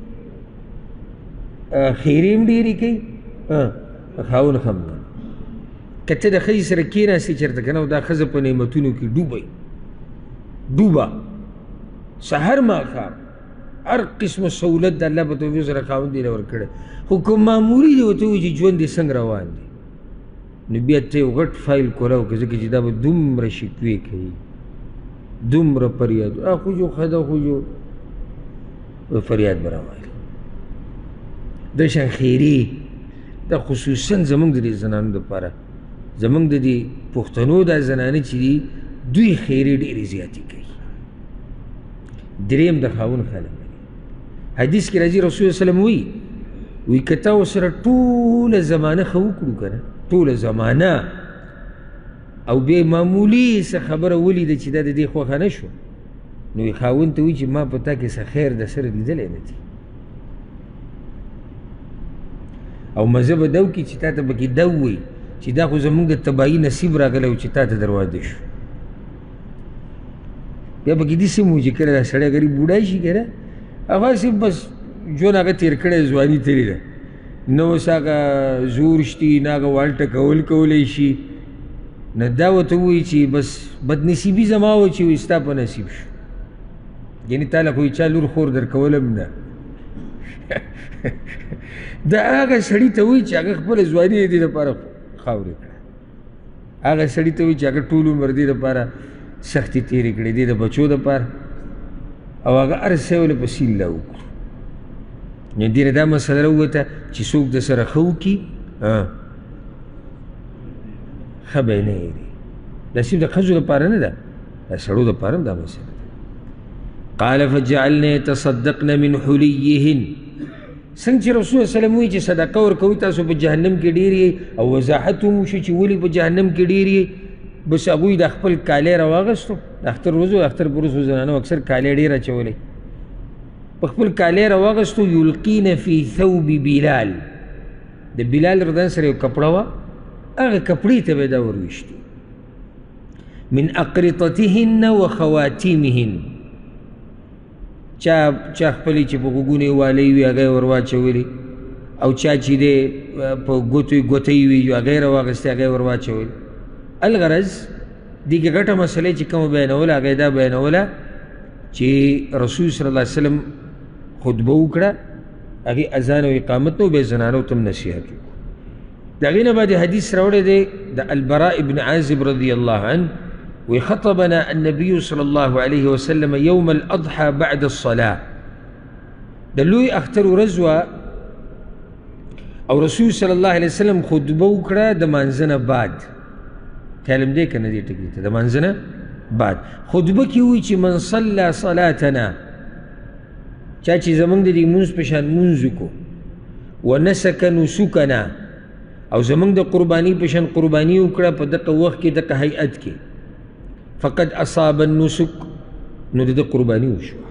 خیرې هم ډېرې کوي خاوند ښه هم منئ که ته د ښځې سره کښېناستې چېرته که نه او دا ښځه په نعمتونو کې ډوبئ ډوبه سحر ماښام هر قسمه سهولت د الله په توفیق سره خاوند یې له ورکړی خو که معمولي دی ورته وایي چې ژوند یې څنګه روان دی نو بیا ته یو غټ فایل کولاو که ځکه چې دا به دومره شکوې کوي دومره فریاد آ خو جو ښه ده خو جو فریاد به راوایي دا شان خیرې دا خصوصا زموږ د دې زنانو دپاره زموږ د دې پښتنو دا زنانه چې دي دوی خیرې ډېرې زیاتې کوي دریم د خاوند ښه نه مني حدیث کې راځي رسول وسلم وایي وی که تا ورسره ټوله زمانه ښه وکړو که نه ټوله زمانه او بیا معمولي څه خبره ولیده چې دا د دې خوښه نه شو نو وی خاوند ته وایي چې ما په تا کې څه خیر د سره لیدلی نه دي او مزه به دا وکړي چې تا ته پکې دا ووایي چې دا خو زموږ د تباهي نصیب راغلی و چې تا ته در واده شو بیا پکې داسې مو چې کله دا سړی اگر یې بوډا شي که نه هغسې بس ژوند هغه تېر کړی ځواني تېرې ده نه اوس هغه زور شتي نه هغه والټه کول کولی شي نه دا ورته ووایي چې بس بدنصیبي زما وه چې ستا په نصیب شو یعنې تا له خو یې چا لور خور در کولم نه دا هغه سړي ته وایي چې هغه خپله ځواني یې دې دپاره خاورې کړه هغه سړي ته وایي چې هغه ټول عمر دې دپاره سختي تېرې کړې دې د بچو دپاره او هغه هر څه یې ولې په سیله وکړو نو دې نه دا مسله راووته چې څوک د سره ښه وکړي ښه به یې نه هېري دا صرف د ښځو دپاره نه ده د سړو دپاره هم دا مسله ده قال فجعلن يتصدقن من حلیهن څنګه چې رسول وسلم وایي چې صدقه ورکوئ تاسو په جهنم کې ډېر یې او وضاحت هم وشو چې ولې په جهنم کې ډېر یې بس هغوی د خپل کالی راواغستو د اختر ورځ و اختر په ورځ زنانو اکثر کالی ډېر اچولی په خپل کالی راواغستو یلقین فی ثوب بلال د بلال رضان سره یو کپړه وه هغه کپړې ته به یې دا ورویشتي من اقرطتهن و خواتیمهن چا چا خپلې چې په غوږونو یې والی وي هغه یې ور واچولې او چا چې دی په ګوتو یې ګوتۍ وي هغه یې راواغستې هغه یې ور واچولې الغرض دې کې ګټه مسئله چې کومه بیانوله هغه یې دا بیانوله چې رسول صلی الله علیه وسلم خطبه وکړه هغې اذان او اقامت نه و بیا زنانو ته هم نصیحت وکړو د هغې نه بعد حدیث راوړی دی د البراء ابن عازب رضی الله عنه وخطبنا النبي صلى الله عليه وسلم يوم الأضحى بعد الصلاة دلوي اختر رزوة او رسول صلى الله عليه وسلم خطبه وکړه د مانځنه بعد کلم دی کنه دې ټکی ته د مانځنه بعد خطبه کې وایي چې من صلى صلاتنا چا چې زمونږ د دې مونځ په شان مونځ وکړو ونسک نسکنا او زمونږ د قرباني په شان قرباني وکړه په دغه وخت کې دغه هیئت کې فقد اصاب النسک نو د قرباني وشوه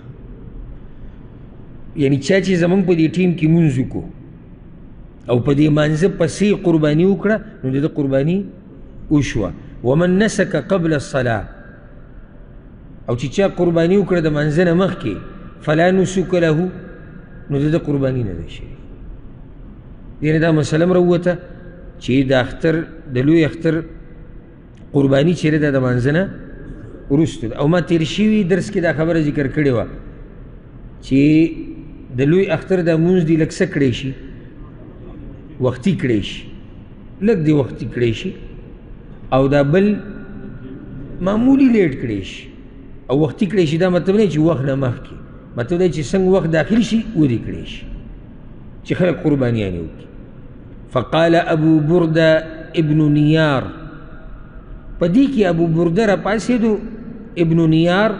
یعنی چا چې زمونږ په دې ټیم کې مونځ وکړو او په دې مانځه پسې قرباني وکړه نو د قرباني وشوه ومن نسک قبل الصلاة او چې چا قرباني وکړه د مانځه نه مخکې فلا نسک له نو د قرباني نه دی شوی دې نه دا مسله م راووته چې د اختر د لوی اختر قرباني چیرې ده د مانځه نه وروسته او ما تېر شوي درس کې دا خبره ذکر کړې وه چې د لوی اختر دا مونځ دي لږ څه کړی شي وختي کړی شي لږ دې وختي کړی شي او دا بل معمولی لیټ کړی شي او وختي کړی شي دا مطلب نه چې وخت نه مخکې مطلب دی چې څنګه وخت داخل شي ودې کړی شي چې خلک قربانیانې وکړي. فقال ابو برده ابن نیار په دې کې ابو برده راپاڅېدو ابن نیار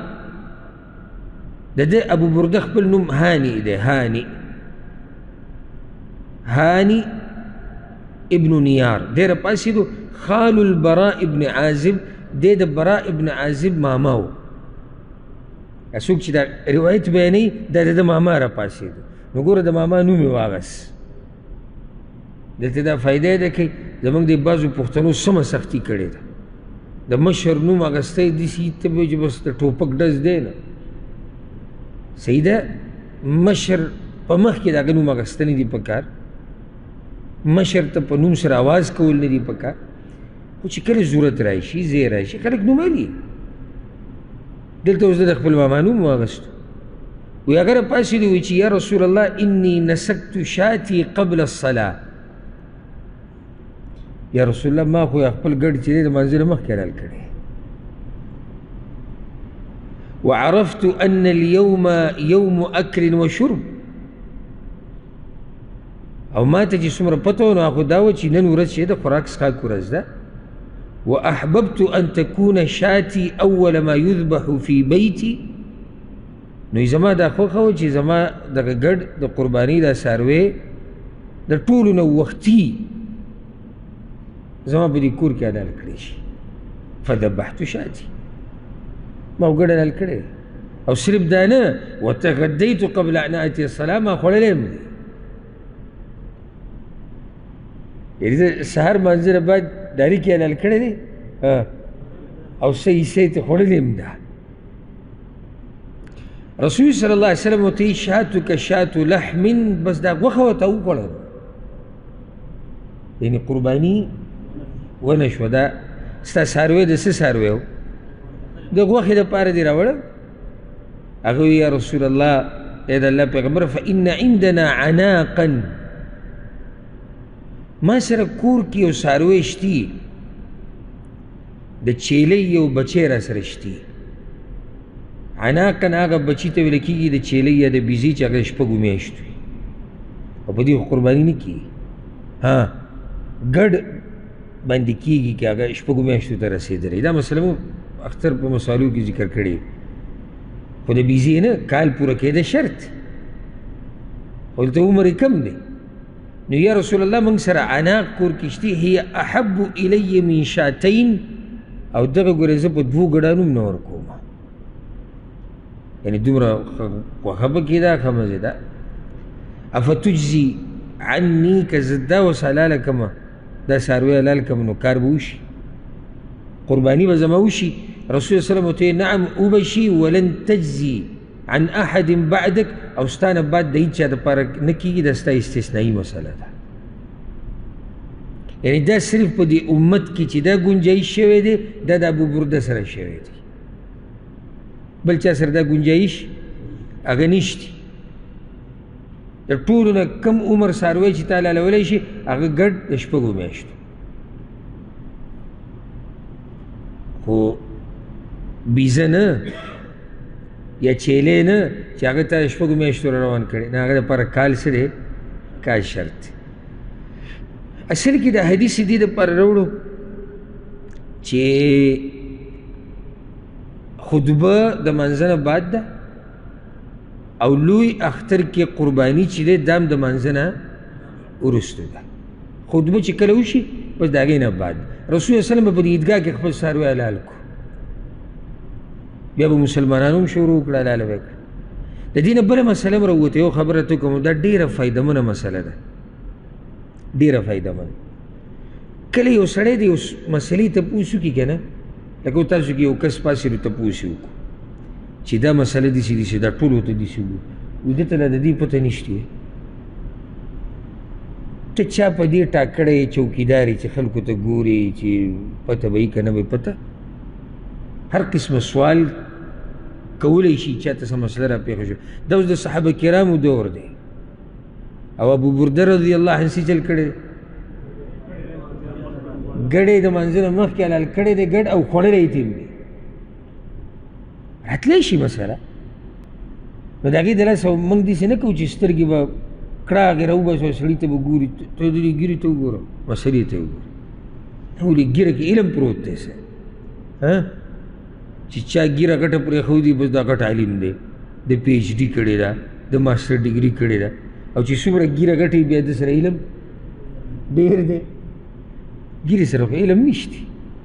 د ده ابو برده خپل نوم هاني دی هاني هاني ابن نیار دی راپاڅېدو خال البراء ابن عازب دی د براء ابن عازب ماما و څوک چې دا روایت بیانوي دا د ده ماما راپاڅېدو نو ګوره د ماما نوم یې واغست دلته دا فایده ده کوي زموږ د بعضو پښتنو سمه سختي کړې ده د مشر نوم اخیستی داسې ته به وایي چې بس د ټوپک ډز دی نه صحیح ده مشر په مخکې د هغه نوم اخیستنې دي پکار مشر ته په نوم سره آواز کول نه دي پکار خو چې کله ضرورت راشي ځای راشي خلک نوموي دلته اوس د خپل ماما نوم واغستو وی اگر پاسېدو وی چې یا رسول الله انی نسکت شاتی قبل الصلاه یا رسول الله ما خو خپل ګډ چې دی د لمانځه نه مخکې حلال کړی وعرفت ان اليوم يوم اكل وشرب او ما ته چې څومره پته و نو خو دا و چې نن ورځ چې د خوراک څښاک ورځ ده واحببت ان تكون شاتي اول ما يذبح في بيتي نو زما دا خوښه وه چې زما دغه ګډ د قرباني دا څاروی د ټولو نه وختي زما په دې کور کې حلال کړی شي فذبحت شاتي ما وګډ حلال کړی او صرف دا نه وتغدیت قبل ان اتي الصلاه ما خوړلی م دی یعنې د سهار مانځه نه بعد ډاري کې حلال کړی دی او څه حصه یې ترې خوړلی م ده رسول صلی الله علیه وسلم ورته شاتک شات لحم بس دا غوښه ورته وخوړل یعنې قرباني ونه شوه دا ستا څاروی د څه څاروی و د غوښې دپاره دې راوړم هغه وی یا رسول الله ای د الله پیغمبر فان عندنا عناقا ما سره کور کې یو څاروی شتي د چیلۍ یو بچی را سره شتي عناقا هغه بچي ته ویل کېږي د چیلۍ یا د بیزي چې هغه شپږو میاشتو وي او په دې خو قرباني نه کېږي ها ګډ باندې کېږي که هغه شپږو میاشتو ته رسېدلی دا مسله مو اختر په مسالو کې ذکر کړې خو د بیزي نه کال پوره کېده شرط خو دلته عمر یې کم دی نو یا رسول الله موږ سره عناق کور کې شتي هي احب الی من شاتین او دغه ګورې زه په دوو ګډانو هم نه ورکوم یعنې دومره خوښه پکې ده ښه مزې ده افتجزي عني که زه دا اوس حلاله کړمه دا څاروی حلال کړم نو کار به وشي قرباني به زما وشي رسول صلی الله علیه وسلم ورته نعم وبشي ولن تجزي عن احد بعدك او ستا نه بعد د هېڅ چا دپاره نه کېږي دا ستا استثنایي مسله ده یعنې دا صرف په دې امت کې چې دا ګنجایش شوی دی دا د ابوبرده سره شوی دی بل چا سره دا ګنجایش هغه نشتی د ټولو نه کم عمر څاروی چې تا حلالولی شي هغه ګډ د شپږو میاشتو خو بیزه نه یا چیلې نه چې هغه تا د شپږو میاشتو را روان کړی نه هغه دپاره کال څه دی کال شرط دی اصل کې دا حدیث دې دپاره راوړو چې خطبه د منځه نه بعد ده او لوی اختر کې قرباني چې دی دا هم د منځه نه وروسته ده خطبه چې کله وشي بس د هغې نه بعد رسول الله وسلم به په عیدګاه کې خپل څاروی حلال کړو بیا به مسلمانانو هم شروع کړه حلاله به یې کړه د دې نه بله مسله هم راووته یو خبره ته کوم دا ډېره فایدهمنه مسله ده ډېره فایدهمنه کله یو سړی د یو مسلې تپوس وکړي که نه لکه تاسو کې یو کس پاسې نو تپوس یې وکړو چې دا مسله داسې داسې دا ټول ورته داسې وو وي ده ته لا د دې پته نشته ته چا په دې ټاکړی یې چوکیدار یې چې خلکو ته ګورې چې پته به یي که نه به یې پته هر قسمه سوال کولی شي چا ته څه مسله را پېښه شوه دا اوس د صحابه کرامو دور دی او ابو برده رضی الله عنه څه چل کړی ګډې د منځه نه مخکې حلال کړی دی ګډ او خوړلی یتیم دی راتلی شي مسله نو د هغې د لاسه موږ داسې نه کوو چې سترګې به کړاغې راوباسو سړي ته به ګوري ته د دې ګیرې ته وګوره مسلې ته وګوره ولې ګیره کې علم پروت دی سر چې چا ګیره ګټه پرېښودي بس دا ګټ عالم دی د پی ایچ ډي کړې ده د ماسټر ډګري کړې ده او چې څومره ګیره ګټي بیا د سره علم ډېر دی ګیرې سره خو علم نشته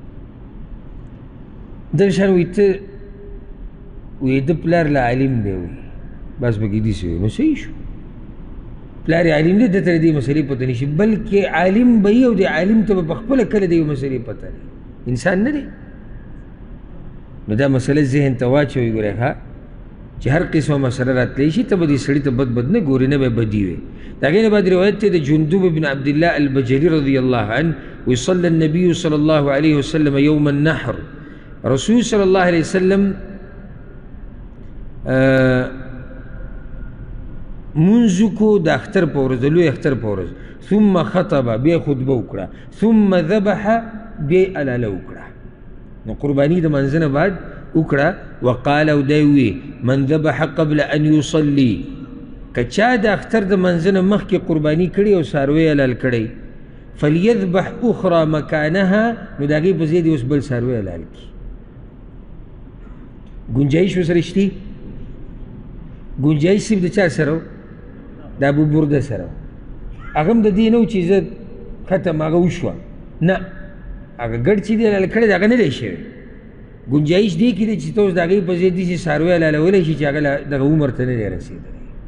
دغه شان وایي ته وایي د پلار له عالم دی وایي بس پکې داسې وایي نو صحیح شو پلار یې عالم دی ده ته د دې مسلې پته نه شي بلکې عالم به وي او د عالم ته به پخپله کله د یو مسلې پته نه انسان نه دی نو دا مسله ذهن ته واچوئ ګورئ ښه چې هر قسمه مسله راتلی شي ته به دې سړي ته بد بد نه ګورې نه به یې بدي وي د هغې نه بعد روایت دی د جندب بن عبدالله البجلي رضی الله عنه وصلى النبي صلى الله عليه وسلم يوم النحر رسول صلى الله عليه وسلم منځ کو د اختر په ورځ د لوی اختر په ورځ ثم خطب بیا خطبه وکړه ثم ذبح بیا علاله وکړه نو قرباني د منځه نه بعد وکړه وقال او دی ووی من ذبح قبل ان يصلي که چا د اختر د منځه نه مخکې قرباني کړې او څاروی حلال کړی فليذبح اخرى مکانها نو د هغې په ځای دې اوس بل څاروی حلال کړي ګنجایش ورسره شتي ګنجایش صرف د چا سره د ابو برده سره هغه هم د دې نه و چې زه ختم هغه وشوه نه هغه ګډ چې دی حلال کړی دی هغه نه دی شوی ګنجایش دې کې دی چې ته اوس د هغې په ځای داسې څاروی حلالولی شي چې هغه دغه عمر ته نه دی رسېدلی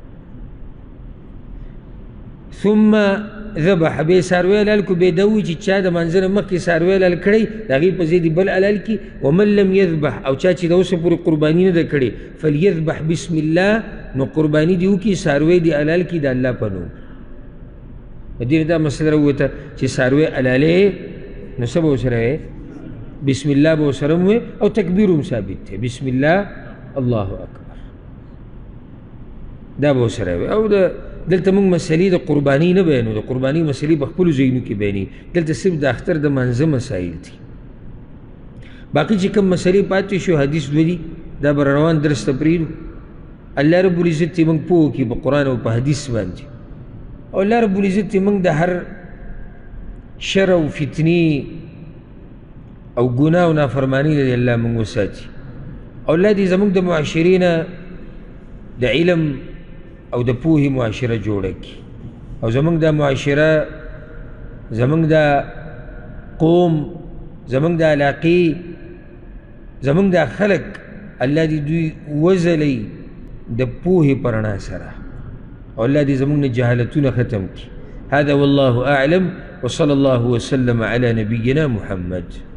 ثم ذبح بیا څاروی حلال کړو بیا دا ووایي چې چا د منځه نه مخکې څاروی حلال کړی د هغې په ځای دې بل حلال کړي ومن لم یذبح او چا چې د اوسه پورې قرباني نه ده کړې فلیذبح بسم الله نو قرباني دې وکړي څاروی دې حلال کړي د الله په نوم په دې دا مسله راووته چې څاروی حلالې نو څه به ورسره وی بسم الله به ورسره هم وی او تکبیر هم ثابت دی بسم الله الله اکبر دا به ورسره وی او د دلته موږ مسلې د قرباني نه بیانو د قرباني مسلې په خپلو ځایونو کې بیانوي دلته صرف د اختر د منځه مسایل دي باقي چې کوم مسلې پاتې شو حدیث دوه دي دا به روان درس ته پرېږدو الله رب العزت یې موږ پوه کړي په قرآن او په حدیث باندې او الله رب العزت یې موږ د هر شر او فتنې او ګناه او نافرماني نه الله موږ وساتي او الله دې زموږ د معاشرې نه د علم او د پوهې معاشره جوړه کړي او زموږ دا معاشره زموږ دا قوم زموږ دا علاقې زموږ دا خلق الله دې دوی وځلی د پوهې په رڼا سره او الله دې زموږ نه جهالتونه ختم کړي هذا والله أعلم وصلى الله وسلم على نبينا محمد